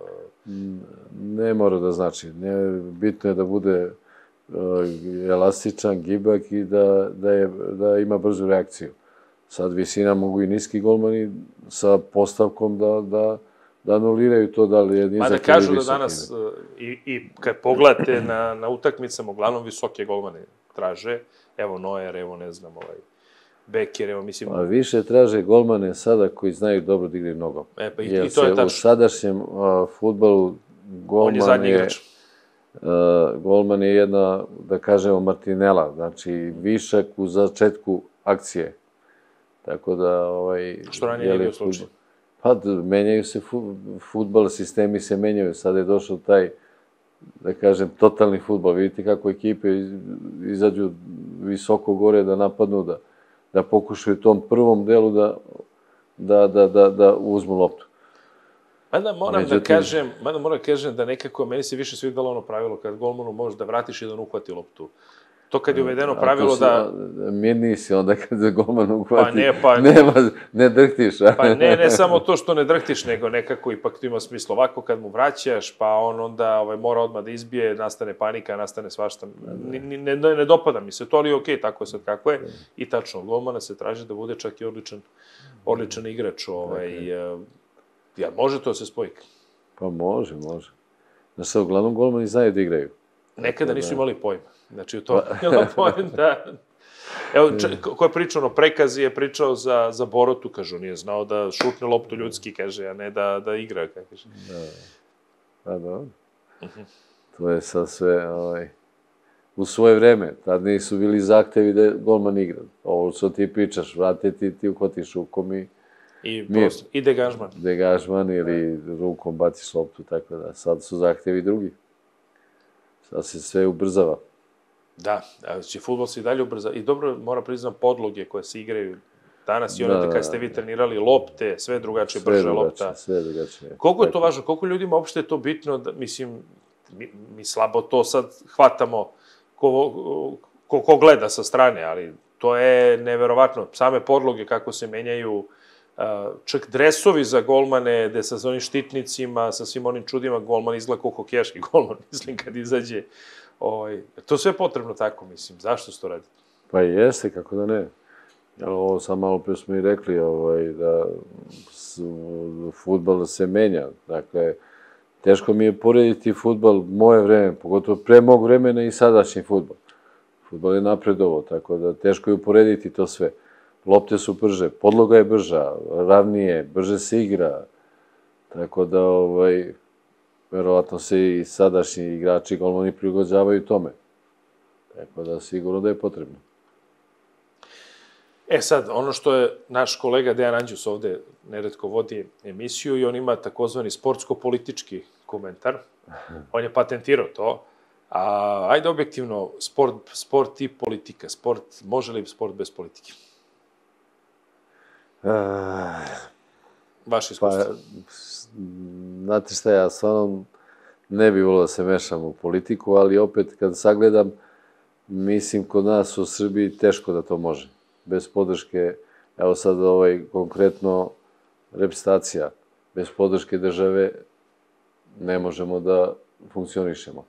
Ne mora da znači. Ne, bitno je da bude uh, elastičan, gibak i da, da, je, da ima brzu reakciju. Sad visina mogu i niski golmani sa postavkom da, da, da anuliraju to da li je nizak ili visoki. Mada kažu da danas, i, i kad pogledate na, na utakmicama, uglavnom visoke golmane traže. Evo Neuer, evo ne znam, ovaj... Beker, evo, mislim... A više traže golmane sada koji znaju dobro da igraju nogom. E, pa i, i to je tačno. U sadašnjem uh, futbalu golman je... On je zadnji igrač. Uh, golman je jedna, da kažemo, martinela, znači višak u začetku akcije. Tako da, ovaj... Što ranije nije bio slučaj? Pa, menjaju se futbal, sistemi se menjaju. Sada je došao taj, da kažem, totalni futbal. Vidite kako ekipe izađu visoko gore da napadnu, da da pokušaju u tom prvom delu da, da, da, da, da uzmu loptu. Mada moram Međutim... da kažem, mada moram da kažem da nekako meni se više svidalo ono pravilo kad golmanu možeš da vratiš i da on uhvati loptu. To kad je uvedeno pravilo si, da... Mirniji si onda kad se golman uhvati. Pa ne, pa... Nema, ne drhtiš, a? Pa ne, ne samo to što ne drhtiš, nego nekako ipak to ima smisla. Ovako kad mu vraćaš, pa on onda ovaj, mora odmah da izbije, nastane panika, nastane svašta. Ne, ne, ne, ne dopada mi se to, ali okej, okay, tako je sad kako je. I tačno, golmana se traži da bude čak i odličan, odličan igrač. Ovaj, ja, može to se spoji? Pa može, može. Znaš se, uglavnom golmani znaju da igraju. Nekada nisu imali pojma. Znači, to je bila pojenta. Evo, ko je pričao, ono, Prekazi je pričao za, za Borotu, kaže, on nije znao da šutne loptu ljudski, kaže, a ne da, da igra, kaže. Da, pa da. To je sad sve, ovaj, u svoje vreme. Tad nisu bili zahtevi da je golman igra. Ovo što ti pričaš, vrate ti, ti uhvatiš rukom i... I, prosto, i degažman. Degažman ili rukom baciš loptu, tako da. Sad su zahtevi drugi. Sad se sve ubrzava. Da, znači, futbol se i dalje ubrza. I dobro, moram priznam, podloge koje se igraju danas i ono da, kad ste vi trenirali lopte, sve drugačije, sve brže drugačije, lopta. Sve drugačije. Koliko je to važno? Koliko ljudima uopšte je to bitno? Da, mislim, mi, mi slabo to sad hvatamo ko, ko, ko gleda sa strane, ali to je neverovatno. Same podloge kako se menjaju, čak dresovi za golmane, gde sa onim štitnicima, sa svim onim čudima, golman izgleda kao hokejaški golman, mislim, kad izađe. Ovaj, to sve je potrebno tako, mislim. Zašto se to radi? Pa jeste, kako da ne. Jel, ovo sam malo pre smo i rekli, ovaj, da fudbal se menja. Dakle, teško mi je porediti fudbal moje vreme, pogotovo pre mog vremena i sadašnji fudbal. Fudbal je napredovo, tako da teško je uporediti to sve. Lopte su brže, podloga je brža, ravnije, brže se igra. Tako da, ovaj, verovatno se i sadašnji igrači golmani prilagođavaju tome. Tako da, sigurno da je potrebno. E sad, ono što je naš kolega Dejan Anđus ovde neretko vodi emisiju i on ima takozvani sportsko-politički komentar. On je patentirao to. A, ajde objektivno, sport, sport i politika. Sport, može li sport bez politike? Uh, Vaše iskustvo. Pa, znate šta, ja stvarno ne bih volio da se mešam u politiku, ali opet kad sagledam, mislim kod nas u Srbiji teško da to može. Bez podrške, evo sad ovaj konkretno reprezentacija, bez podrške države ne možemo da funkcionišemo.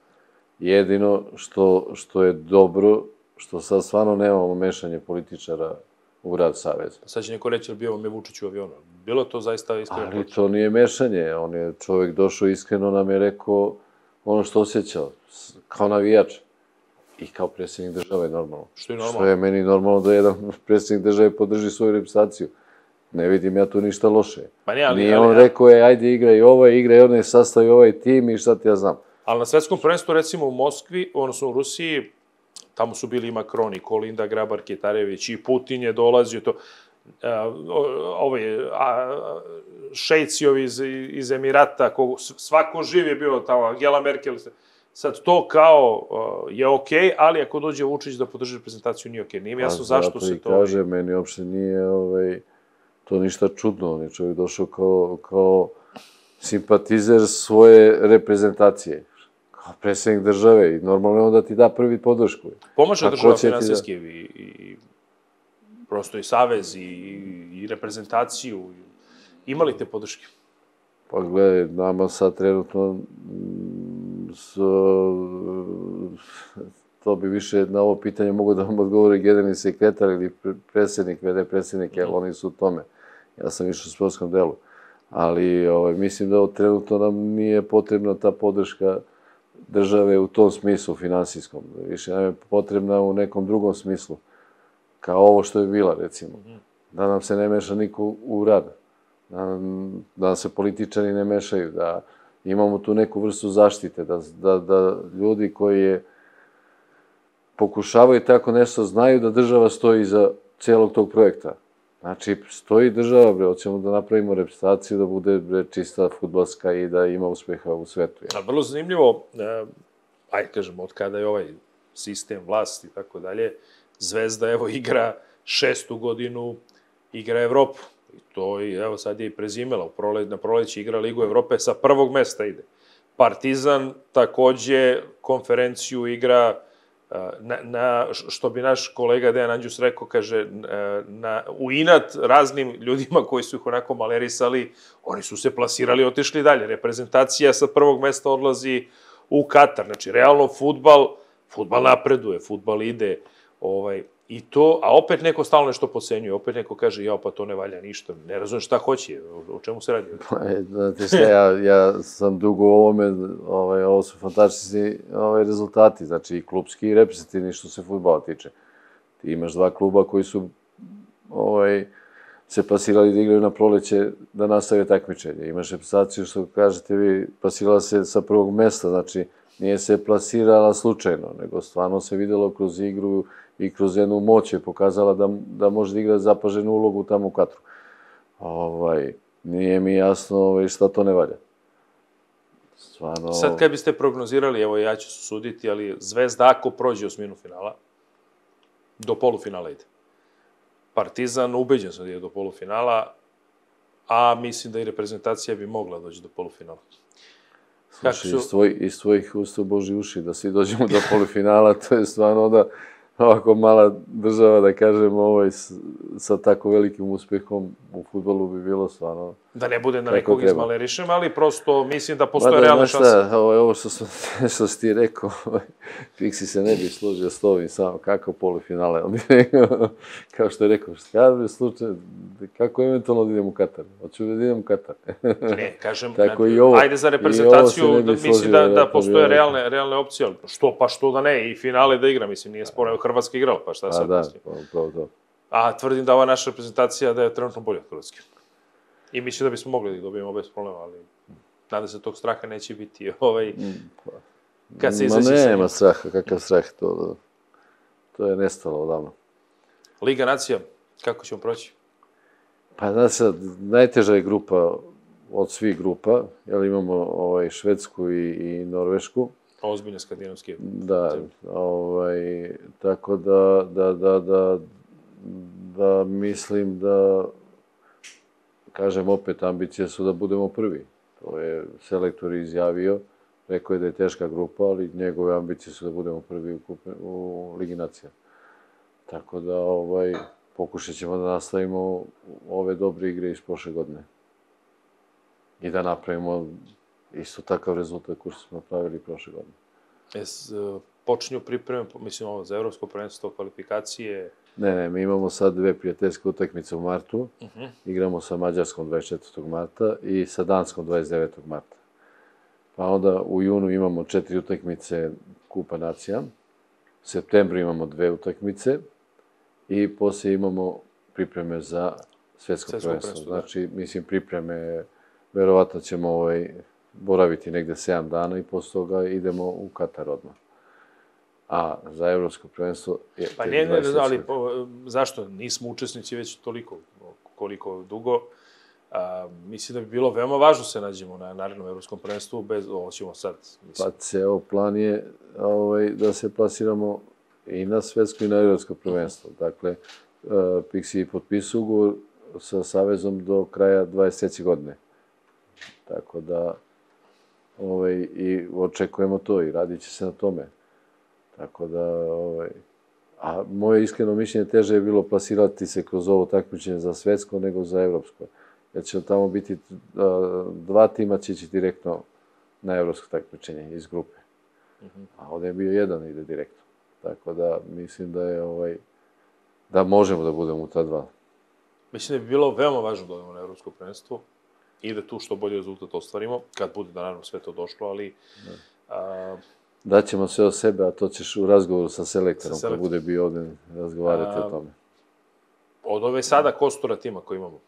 Jedino što, što je dobro, što sad stvarno nemamo mešanje političara u rad Saveza. Sad će neko reći, ali bio vam je Vučić u avionu. Bilo to zaista iskreno? Ali to nije mešanje. On je čovjek došao iskreno, nam je rekao ono što osjećao, kao navijač. I kao predsjednik države, normalno. Što je normalno. Što je meni normalno da jedan predsjednik države podrži svoju reprezentaciju. Ne vidim ja tu ništa loše. Pa nije, ali, Nije ali, on ali, rekao je, ajde igraj ovaj, igraj onaj, sastavi ovaj tim i šta ti ja znam. ali na svetskom prvenstvu, recimo u Moskvi, odnosno u Rusiji, tamo su bili i Macron, i Kolinda Grabar-Kitarević, i Putin je dolazio, to, a, ovaj, a, šejcijovi iz, iz Emirata, ko, svako živ je bio tamo, Angela Merkel, sad to kao uh, je okej, okay, ali ako dođe Vučić da podrži reprezentaciju, nije okej. Okay. Nije mi jasno zašto se to... Kaže, meni uopšte nije ovaj, to ništa čudno. On je čovjek došao kao, kao simpatizer svoje reprezentacije. Kao predsjednik države i normalno je on da ti da prvi podršku. Pomaže država finansijski da... i, i prosto i savez i, i reprezentaciju. Ima li te podrške? Pa gledaj, nama sad trenutno s, to bi više na ovo pitanje mogu da vam odgovori generalni sekretar ili predsjednik, vede predsjednik, jer oni su u tome. Ja sam više u sportskom delu. Ali ovaj, mislim da trenutno nam nije potrebna ta podrška države u tom smislu, finansijskom. Više nam je potrebna u nekom drugom smislu. Kao ovo što je bila, recimo. Da nam se ne meša niko u rad. Da, da se političari ne mešaju, da imamo tu neku vrstu zaštite, da, da, da ljudi koji je pokušavaju tako nešto znaju da država stoji iza celog tog projekta. Znači, stoji država, bre, hoćemo da napravimo reprezentaciju, da bude bre, čista fudbalska i da ima uspeha u svetu. Ja. A vrlo zanimljivo, eh, ajde kažemo, od kada je ovaj sistem vlasti i tako dalje, Zvezda, evo, igra šestu godinu, igra Evropu. I to, evo, sad je i prezimela, u prole, na proleći igra Ligu Evrope, sa prvog mesta ide. Partizan takođe konferenciju igra, na, na, što bi naš kolega Dejan Anđus rekao, kaže, na, u inat raznim ljudima koji su ih onako malerisali, oni su se plasirali, otišli dalje. Reprezentacija sa prvog mesta odlazi u Katar. Znači, realno, fudbal, fudbal napreduje, fudbal ide, ovaj, i to, a opet neko stalno nešto pocenjuje, opet neko kaže, jao, pa to ne valja ništa, ne razumem šta hoće, o, o čemu se radi? Pa, znate šta, ja, ja sam dugo u ovome, ovaj, ovo su fantastični ovaj, rezultati, znači i klubski i reprezentativni što se fudbala tiče. Ti imaš dva kluba koji su ovaj, se plasirali da igraju na proleće da nastave takmičenje. Imaš reprezentaciju, što kažete vi, plasirala se sa prvog mesta, znači nije se plasirala slučajno, nego stvarno se videlo kroz igru i kroz jednu moć je pokazala da, da može da igra zapaženu ulogu tamo u Katru. Ovaj, nije mi jasno ovaj, šta to ne valja. Stvarno... Sad kad biste prognozirali, evo ja ću se suditi, ali Zvezda ako prođe osminu finala, do polufinala ide. Partizan, ubeđen sam da ide do polufinala, a mislim da i reprezentacija bi mogla doći do polufinala. Slušaj, su... iz, tvoj, iz tvojih usta Boži uši da svi dođemo do polufinala, to je stvarno da ovako mala država, da kažem, ovaj, sa tako velikim uspehom u fudbalu bi bilo stvarno... Da ne bude da nekog izmalerišem, ali prosto mislim da postoje realne šanse. Mada, ovo, ovo što, sam, što si ti rekao, Fiksi se ne bi služio s ovim samo, kako polufinale, on bi rekao, kao što je rekao, kada bi slučaj, kako eventualno da idem u Katar? Hoću da idem u Katar. Ne, kažem, tako i ovo, ajde za reprezentaciju, da, mislim da, da postoje realne, realne opcije, ali što pa što da ne, i finale da igra, mislim, nije sporno, Hrvatska igrala, pa šta sad da, mislim. upravo to. A tvrdim da ova naša reprezentacija da je trenutno bolja od Hrvatske. I mislim da bismo mogli da ih dobijemo bez problema, ali nadam se tog straha neće biti. Ovaj, kad se Ma ne, nema straha, kakav strah, to, to je nestalo odavno. Liga nacija, kako ćemo proći? Pa znači sad, najteža je grupa od svih grupa, jer imamo ovaj, Švedsku i, i Norvešku. Ozbiljne skandinavske. Da, ovaj, tako da, da, da, da, da mislim da, kažem opet, ambicije su da budemo prvi. To je selektor izjavio, rekao je da je teška grupa, ali njegove ambicije su da budemo prvi u, kupe, u Ligi nacija. Tako da, ovaj, pokušat ćemo da nastavimo ove dobre igre iz prošle godine. I da napravimo isto takav rezultat koji smo napravili prošle godine. Es, počinju pripreme, mislim, ovo, za evropsko prvenstvo, kvalifikacije? Ne, ne, mi imamo sad dve prijateljske utakmice u martu. Uh-huh. Igramo sa Mađarskom dvadeset četvrtog marta i sa Danskom dvadeset devetog marta. Pa onda u junu imamo četiri utakmice Kupa nacija. U septembru imamo dve utakmice i poslije imamo pripreme za svetsko prvenstvo. Znači, mislim, pripreme, verovatno ćemo ovaj, boraviti negde sedam dana i posle toga idemo u Katar odmah. A za evropsko prvenstvo je... Pa ne, ne, ali po, zašto? Nismo učesnici već toliko, koliko dugo. A, mislim da bi bilo veoma važno se nađemo na narednom evropskom prvenstvu, bez, ovo ćemo sad... Mislim. Pa ceo plan je ovaj, da se plasiramo i na svetsko i na evropsko prvenstvo. Dakle, uh, Pixi potpisao ugovor sa Savezom do kraja dvadeset treće godine. Tako da ovaj, i očekujemo to i radit će se na tome. Tako da, ovaj, a moje iskreno mišljenje teže je bilo plasirati se kroz ovo takmičenje za svetsko nego za evropsko. Jer će tamo biti dva tima će ići direktno na evropsko takmičenje iz grupe. A ovdje je bio jedan ide direktno. Tako da mislim da je ovaj, da možemo da budemo u ta dva. Mislim da bi bilo veoma važno da odemo na evropsko prvenstvo i da tu što bolji rezultat ostvarimo, kad bude da naravno sve to došlo, ali... A, daćemo sve o sebe, a to ćeš u razgovoru sa selektorom, sa selektorom. Kad bude bio ovdje razgovarati a, o tome. Od ove sada kostura tima koji imamo,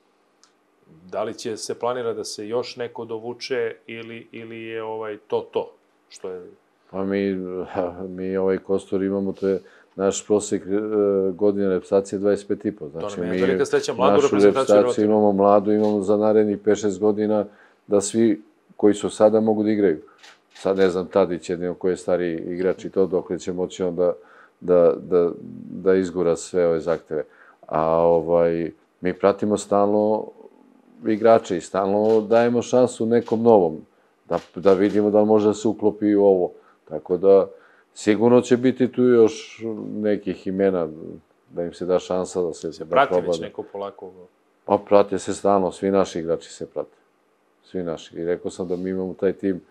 da li će se planira da se još neko dovuče ili, ili je ovaj to to? Što je... Pa mi, mi ovaj kostur imamo, to je naš prosjek godine reprezentacije dvadeset pet i po. Znači, to nam je velika sreća, mladu reprezentaciju imamo mladu, imamo za narednih pet šest godina da svi koji su sada mogu da igraju. Sad ne znam, Tadić jedino koji je stari igrač i to, dok će moći on da, da, da, da izgura sve ove zahteve. A ovaj, mi pratimo stalno igrače i stalno dajemo šansu nekom novom, da, da vidimo da može da se uklopi u ovo. Tako da, sigurno će biti tu još nekih imena, da im se da šansa da se... Se prati već neko polako? Pa prate se stalno, svi naši igrači se prate. Svi naši. I rekao sam da mi imamo taj tim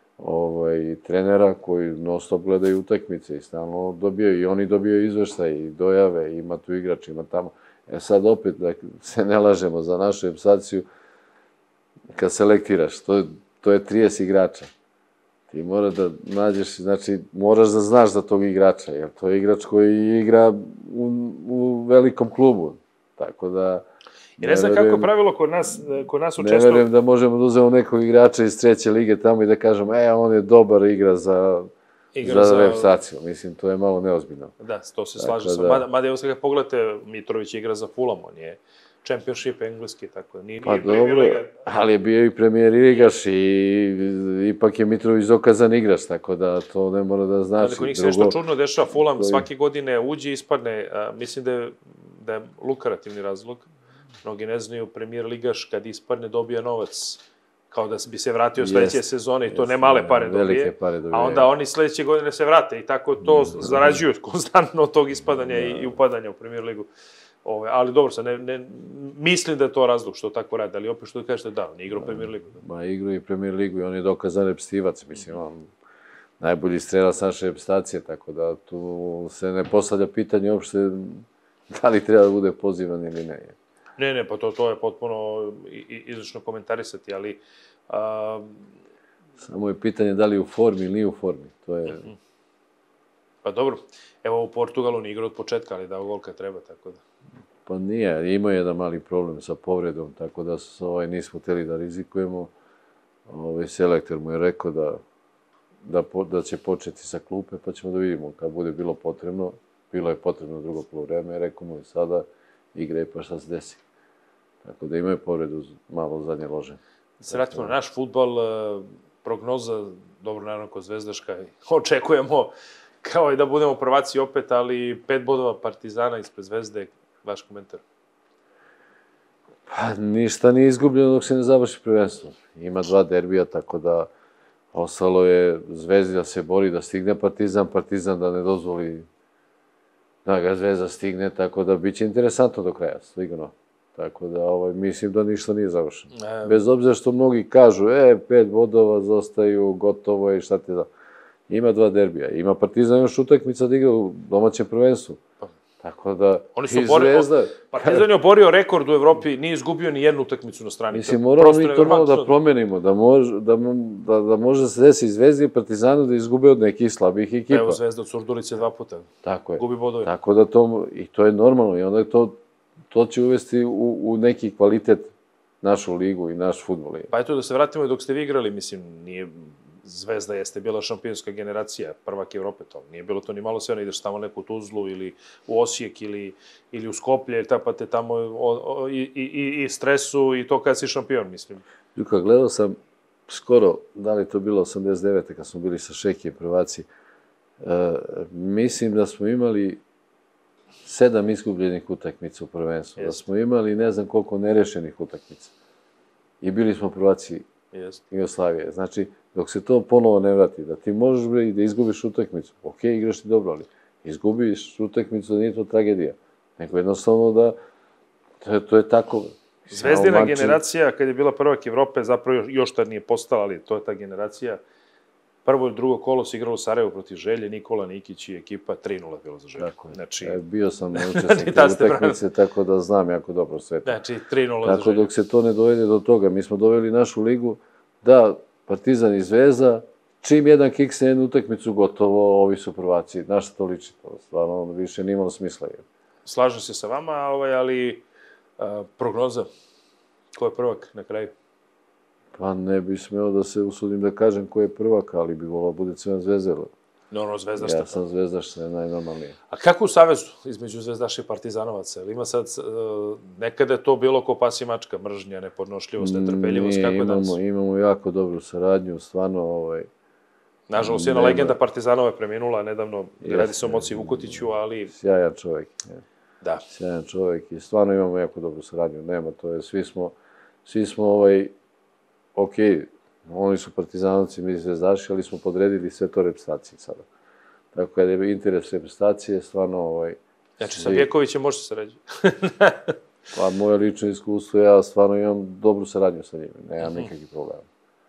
ovaj, trenera koji non stop gledaju utakmice i stalno dobijaju. I oni dobijaju izveštaj i dojave, ima tu igrač, ima tamo. E sad opet, da se ne lažemo za našu reprezentaciju, kad selektiraš, to, to je trideset igrača. Ti mora da nađeš, znači, moraš da znaš za tog igrača, jer to je igrač koji igra u, u velikom klubu. Tako da... I ne znam kako je pravilo kod nas, kod nas u ne često... Ne verujem da možemo da uzemo nekog igrača iz treće lige tamo i da kažemo, e, on je dobar igra za, igra za, za reprezentaciju. Mislim, to je malo neozbiljno. Da, to se slaže sa. Da... Mada, mada evo kada pogledate, Mitrović igra za Fulham, on je Championship engleski, tako da nije... Pa dobro, ali je bio i premijer ligaš i ipak je Mitrović dokazan igrač, tako da to ne mora da znači. Ali kod njih se nešto čudno dešava, Fulham koji... svake godine uđe i ispadne, a, mislim da je, da je lukrativni razlog. Mnogi ne znaju, premijer ligaš kad ispadne dobija novac, kao da bi se vratio sledeće yes, sezone i to yes, ne male pare dobije, pare dobije, a onda oni sledeće godine se vrate i tako to mm, zarađuju konstantno od tog ispadanja i, i upadanja u premijer ligu. Ove, ali dobro, sad ne, ne, mislim da je to razlog što tako radi, ali opet što da kažete, da, on je igrao premijer ligu. Da. Ma, igrao i premijer ligu i on je dokazan reprezentativac, mislim, on najbolji strelac naše reprezentacije, tako da tu se ne postavlja pitanje uopšte da li treba da bude pozivan ili ne. Ne, ne, pa to, to je potpuno izlično komentarisati, ali... A... Samo je pitanje da li je u formi ili nije u formi, to je... Mm-hmm. Pa dobro, evo u Portugalu nije igrao od početka, ali dao gol kad treba, tako da... Pa nije, imao jedan mali problem sa povredom, tako da ovaj, nismo hteli da rizikujemo. Ovaj selektor mu je rekao da, da, da će početi sa klupe, pa ćemo da vidimo kad bude bilo potrebno. Bilo je potrebno drugo poluvreme, rekao mu je sada igre pa šta se desi. Tako da imaju povredu malo zadnje lože. Da se vratimo na naš fudbal, prognoza, dobro naravno kod Zvezdaška, očekujemo kao i da budemo prvaci opet, ali pet bodova Partizana ispred Zvezde, vaš komentar? Pa ništa nije izgubljeno dok se ne završi prvenstvo. Ima dva derbija, tako da ostalo je Zvezdi da se bori da stigne Partizan, Partizan da ne dozvoli da ga Zvezda stigne, tako da bit će interesantno do kraja, stigno. Tako da ovaj, mislim da ništa nije završeno. E... Bez obzira što mnogi kažu, e, pet bodova zostaju, gotovo je, šta ti da... Ima dva derbija. Ima Partizan još utakmica da igra u domaćem prvenstvu. Tako da, Oni su i bori, Zvezda... Partizan je oborio rekord u Evropi, nije izgubio ni jednu utakmicu na strani. Mislim, moramo Prosto mi to nevjerovatno. malo da promenimo, da može da, mo- da, da može se desi Zvezdi i Partizanu da izgube od nekih slabih ekipa. Evo Zvezda od Surdulice dva puta. Tako je. Gubi bodove. Tako da to, i to je normalno, i onda to, to će uvesti u, u neki kvalitet našu ligu i naš fudbal. Pa eto, da se vratimo i dok ste vi igrali, mislim, nije... Zvezda jeste bila šampionska generacija, prvak Evrope, to nije bilo to ni malo sve, ne ideš tamo neku Tuzlu ili u Osijek ili, ili u Skoplje, pa te tamo o, o, i, i, i stresu i to kad si šampion, mislim. Ljuka, gledao sam skoro, da li to bilo osamdeset devete kad smo bili sa Šekijem prvaci, e, mislim da smo imali sedam izgubljenih utakmica u prvenstvu, yes. Da smo imali ne znam koliko nerešenih utakmica i bili smo prvaci yes. Jugoslavije. Znači, dok se to ponovo ne vrati, da ti možeš bre, i da izgubiš utakmicu, ok, igraš ti dobro, ali izgubiš utakmicu da nije to tragedija, nego jednostavno da to je, to je tako. Zvezdina Mančin... generacija, kad je bila prvak Evrope, zapravo još tad nije postala, ali to je ta generacija. Prvo i drugo kolo se igralo u Sarajevu protiv Želje, Nikola Nikić i ekipa tri nula bilo za Želju. Tako je. Znači... E, bio sam učesnik te utakmice, tako da znam jako dobro sve to. Znači, tri nula za Želju. Tako dok se to ne dovede do toga, mi smo doveli našu ligu, da Partizan i Zvezda, čim jedan kikse jednu utakmicu, gotovo, ovi su prvaci. Znaš što to liči? To stvarno više nije imalo smisla. Slažem se sa vama, ovaj, ali a, prognoza, ko je prvak na kraju? Pa ne bi smeo da se usudim da kažem ko je prvak, ali bi volao bude Crvena Zvezda. Normalno Zvezdašta. Ja sam Zvezdašta, najnormalnije. A kako u savezu između Zvezdaša i Partizanovaca? Ima sad, uh, nekada je to bilo ko pas i mačka, mržnja, nepodnošljivost, netrpeljivost, kako je danas? Imamo, imamo jako dobru saradnju, stvarno, ovaj... Nažalost, jedna legenda Partizanova je preminula nedavno, radi se o Moci Vukotiću, ali... Sjajan čovjek. Je. Da. Sjajan čovjek i stvarno imamo jako dobru saradnju. Nema, to je, svi smo, svi smo, ovaj, okej, okay, oni su Partizanovci, mi Zvezdaši, ali smo podredili sve to reprezentaciji sada. Tako da je interes reprezentacije, stvarno, ovaj... Znači, svi... sa Vjekovićem može se sarađati. Pa, moje lično iskustvo, ja stvarno imam dobru saradnju sa njim, nemam nikakvih problema.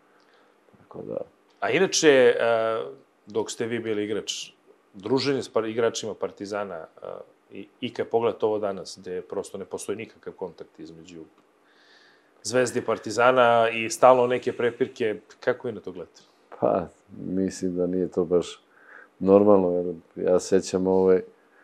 Tako da... A inače, dok ste vi bili igrač, druženje s igračima Partizana, i, i kad pogledate ovo danas, gde prosto ne postoji nikakav kontakt između Zvezde i Partizana i stalno neke prepirke, kako vi na to gledate? Pa, mislim da nije to baš normalno, jer ja sećam ovaj,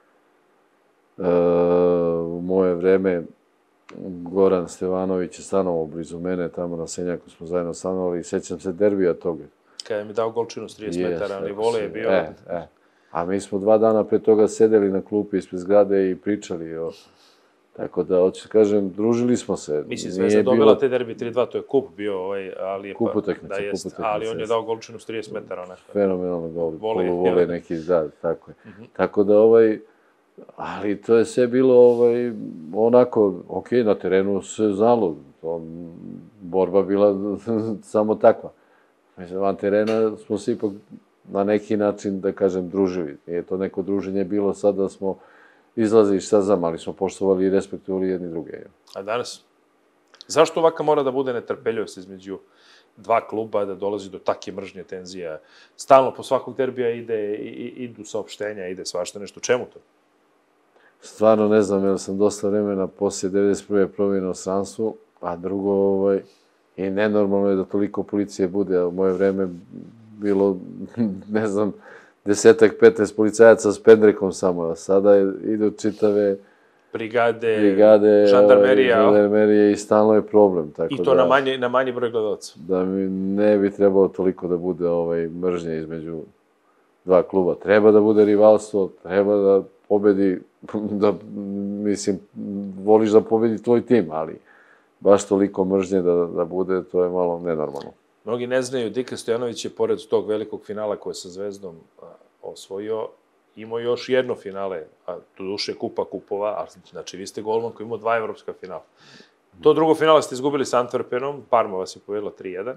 uh, u moje vreme Goran Stevanović je stanovao blizu mene, tamo na Senjaku smo zajedno stanovali i sećam se derbija toga. Kada mi dao golčinu s trideset metara, ali vole je bio... E, e. A mi smo dva dana pre toga sedeli na klupi ispred zgrade i pričali o... Tako da, hoću kažem, družili smo se. Mislim, Zvezda dobila bilo... te derbi tri dva, to je kup bio, ovaj, ali je... Kup utakmica, da, jest, kup utakmica. Ali on je dao golčinu s trideset metara, onako. Fenomenalno gol, vole, poluvole neki, da, tako je. Mm -hmm. Tako da, ovaj... Ali to je sve bilo, ovaj, onako, okej, okay, na terenu se znalo, to, borba bila samo takva. Mislim, van terena smo se ipak na neki način, da kažem, družili. Nije to neko druženje bilo sad da smo izlazili šta znam, ali smo poštovali i respektovali jedni druge. A danas? Zašto ovaka mora da bude netrpeljivost između dva kluba, da dolazi do take mržnje, tenzija? Stalno po svakog derbija ide, i, idu saopštenja, ide svašta nešto. Čemu to? Stvarno ne znam, jer sam dosta vremena poslije devedeset prve promjene u stranstvu, a drugo, ovaj, i nenormalno je da toliko policije bude, a u moje vreme bilo, ne znam, desetak, petnaest policajaca s pendrekom samo, a sada je, idu čitave brigade, brigade žandarmerija, žandarmerije i stalno je problem. Tako i to da, na, manji, na manji broj gledalaca. Da mi ne bi trebalo toliko da bude ovaj, mržnje između dva kluba. Treba da bude rivalstvo, treba da pobedi, da, mislim, voliš da pobedi tvoj tim, ali baš toliko mržnje da, da bude, to je malo nenormalno. Mnogi ne znaju, Dika Stojanović je, pored tog velikog finala koje je sa Zvezdom a, osvojio, imao još jedno finale, a do duše kupa kupova, a, znači vi ste golman koji imao dva evropska finala. To drugo finale ste izgubili sa Antwerpenom, Parma vas je povedla tri jedan,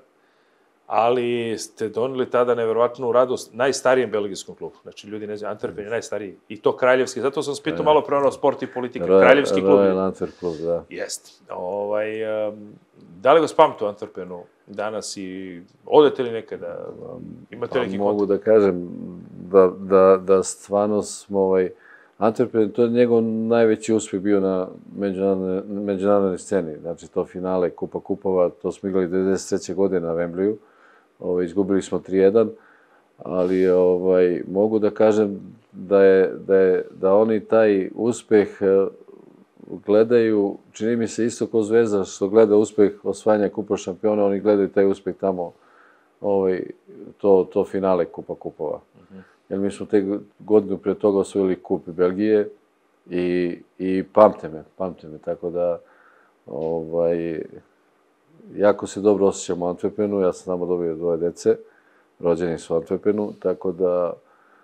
ali ste doneli tada neverovatnu radost najstarijem belgijskom klubu. Znači, ljudi ne znaju, Antwerpen je najstariji. I to kraljevski. Zato sam spitao malo pre ono sport i politika. Kraljevski klub. Royal Antwerp klub, da. Jest. Ovaj, um, da li vas pamtu Antwerpenu danas i odete li nekada? Imate pa, neki mogu kontakt? da kažem da, da, da stvarno smo ovaj, Antwerpen, to je njegov najveći uspjeh bio na međunarodnoj sceni. Znači, to finale Kupa kupova, to smo igrali devedeset treće godine na Wembleyu. Ovaj, izgubili smo tri jedan, ali ovaj, mogu da kažem da, je, da, je, da oni taj uspeh gledaju, čini mi se isto kao Zvezda, što gleda uspeh osvajanja Kupa šampiona, oni gledaju taj uspeh tamo, ovaj, to, to finale Kupa kupova. Uh-huh. Jer mi smo te godinu pre toga osvojili Kup Belgije i, i pamte me, pamte me, tako da ovaj, jako se dobro osjećam u Antwerpenu, ja sam tamo dobio dvoje dece, rođeni su u Antwerpenu, tako da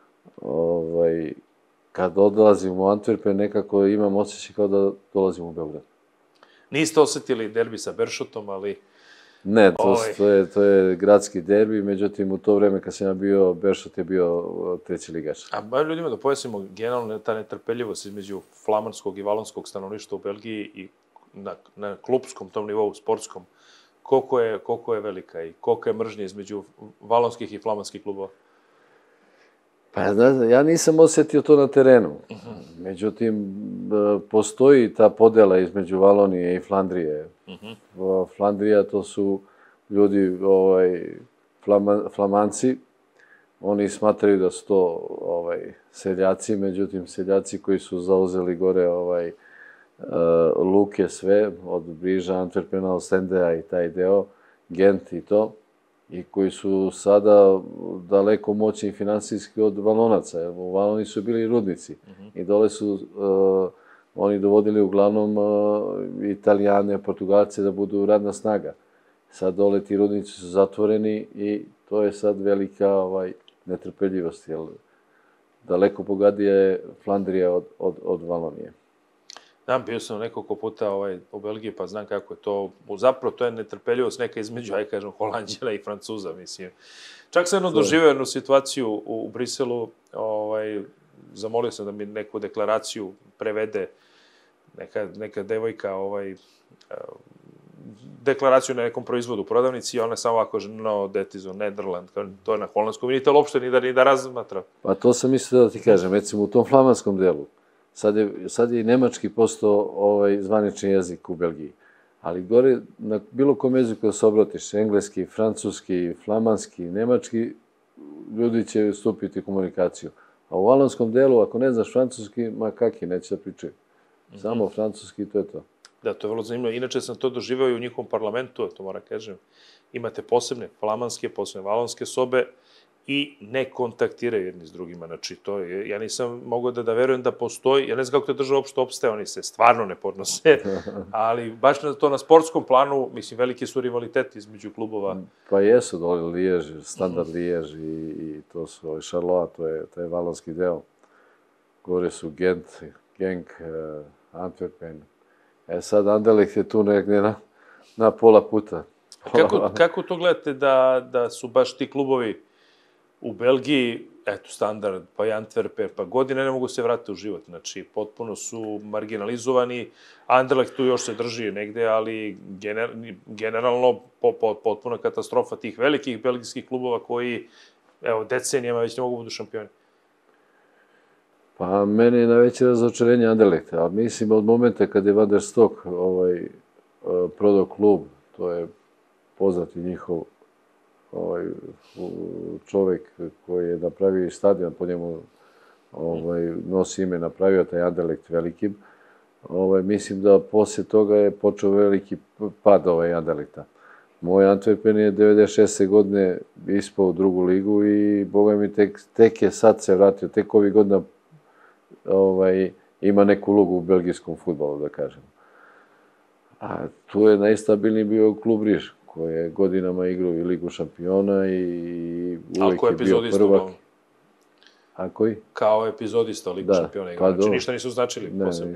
ovaj, kad odlazim u Antwerpen, nekako imam osjećaj kao da dolazim u Beograd. Niste osetili derbi sa Beršotom, ali... Ne, to, to, je, to je gradski derbi, međutim u to vreme kad sam ja bio, Beršot je bio treći ligač. A bar ljudima da pojasnimo, generalno ta netrpeljivost između flamanskog i valonskog stanovništva u Belgiji i na, na klubskom tom nivou, sportskom, koliko je, koliko je velika i koliko je mržnje između valonskih i flamanskih klubova? Pa da, ja nisam osjetio to na terenu. Uh-huh. Međutim, postoji ta podela između Valonije i Flandrije. Uh-huh. Flandrija to su ljudi, ovaj, flama, flamanci. Oni smatraju da su to ovaj, seljaci, međutim, seljaci koji su zauzeli gore ovaj, uh, luke sve, od Briža, Antwerpena, Ostendea i taj deo, Gent i to, i koji su sada daleko moćni finansijski od Valonaca, jer u Valoni su bili rudnici. Uh-huh. I dole su uh, oni dovodili uglavnom uh, Italijane, Portugalce da budu radna snaga. Sad dole ti rudnici su zatvoreni i to je sad velika ovaj, netrpeljivost, jer daleko bogatija je Flandrija od, od, od Valonije. Da, bio sam nekoliko puta ovaj, u Belgiji, pa znam kako je to. Zapravo, to je netrpeljivost neka između, aj kažem, Holanđana i Francuza, mislim. Čak sam jedno doživio jednu situaciju u, u Briselu, ovaj, zamolio sam da mi neku deklaraciju prevede neka, neka devojka, ovaj, deklaraciju na nekom proizvodu u prodavnici i ona samo ovako, no, that is on Netherland, to je na holandskom, vidite, uopšte ni da, ni da razmatra. Pa to sam mislio da ti kažem, recimo u tom flamanskom delu, Sad je, sad je i nemački postao ovaj, zvanični jezik u Belgiji. Ali gore, na bilo kom jeziku da se obratiš, engleski, francuski, flamanski, nemački, ljudi će stupiti u komunikaciju. A u valonskom delu, ako ne znaš francuski, ma kaki, neće da pričaju. Samo mm-hmm. francuski, to je to. Da, to je vrlo zanimljivo. Inače sam to doživao i u njihovom parlamentu, to moram kažem. Imate posebne flamanske, posebne valonske sobe, i ne kontaktiraju jedni s drugima. Znači, to je, ja nisam mogao da, da verujem da postoji, ja ne znam kako te država uopšte opstaje, oni se stvarno ne podnose, ali baš na to na sportskom planu, mislim, veliki su rivaliteti između klubova. Pa jesu dole Lijež, Standard Lijež i, i to su ovaj Charleroi, to je, to je valonski deo. Gore su Gent, Genk, uh, Antwerpen. E sad Anderlecht je tu negdje na, na pola puta. Kako, kako to gledate da, da su baš ti klubovi u Belgiji, eto, Standard, pa i Antwerpen, pa godine ne mogu se vratiti u život. Znači, potpuno su marginalizovani. Anderlecht tu još se drži negde, ali gener, generalno po, po, potpuno katastrofa tih velikih belgijskih klubova koji, evo, decenijama već ne mogu budu šampioni. Pa, meni je najveće razočarenje Anderlecht, ali mislim od momenta kad je Van der Stok ovaj, prodao klub, to je poznati njihov ovaj, čovjek koji je napravio stadion, po njemu ovaj, nosi ime, napravio taj Anderlecht velikim. Ovaj, mislim da poslije toga je počeo veliki pad ovaj Anderlechta. Moj Antwerpen je devedeset šeste godine ispao u drugu ligu i boga mi tek, tek je sad se vratio, tek ovih godina ovaj, ima neku ulogu u belgijskom fudbalu, da kažem. A tu je najstabilniji bio klub Riž, koji je godinama igrao i Ligu šampiona i uvek je bio prvak. A koji? Kao epizodista Ligu šampiona igrao. Znači, ništa nisu značili posebno.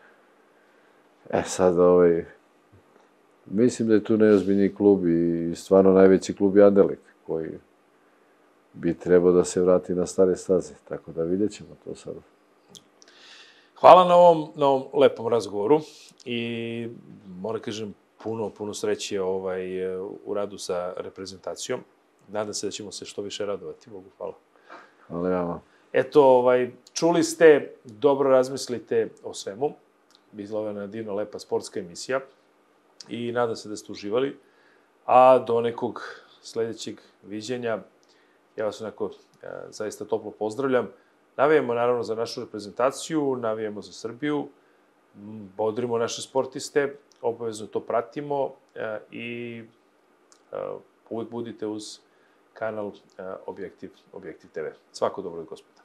E sad, ovaj, mislim da je tu najozbiljniji klub i stvarno najveći klub je Anderlecht, koji bi trebao da se vrati na stare staze. Tako da vidjet ćemo to sada. Hvala na ovom, na ovom lepom razgovoru i moram kažem puno, puno sreće ovaj, u radu sa reprezentacijom. Nadam se da ćemo se što više radovati. Bogu hvala. Hvala vama. Eto, ovaj, čuli čuli ste, dobro razmislite o svemu. Bila je jedna divna, lepa sportska emisija i nadam se da ste uživali. A do nekog sledećeg viđenja, ja vas onako zaista toplo pozdravljam. Navijemo naravno za našu reprezentaciju, navijemo za Srbiju, bodrimo naše sportiste, obavezno to pratimo i uvek budite uz kanal Objektiv, Objektiv te ve. Svako dobro, gospoda.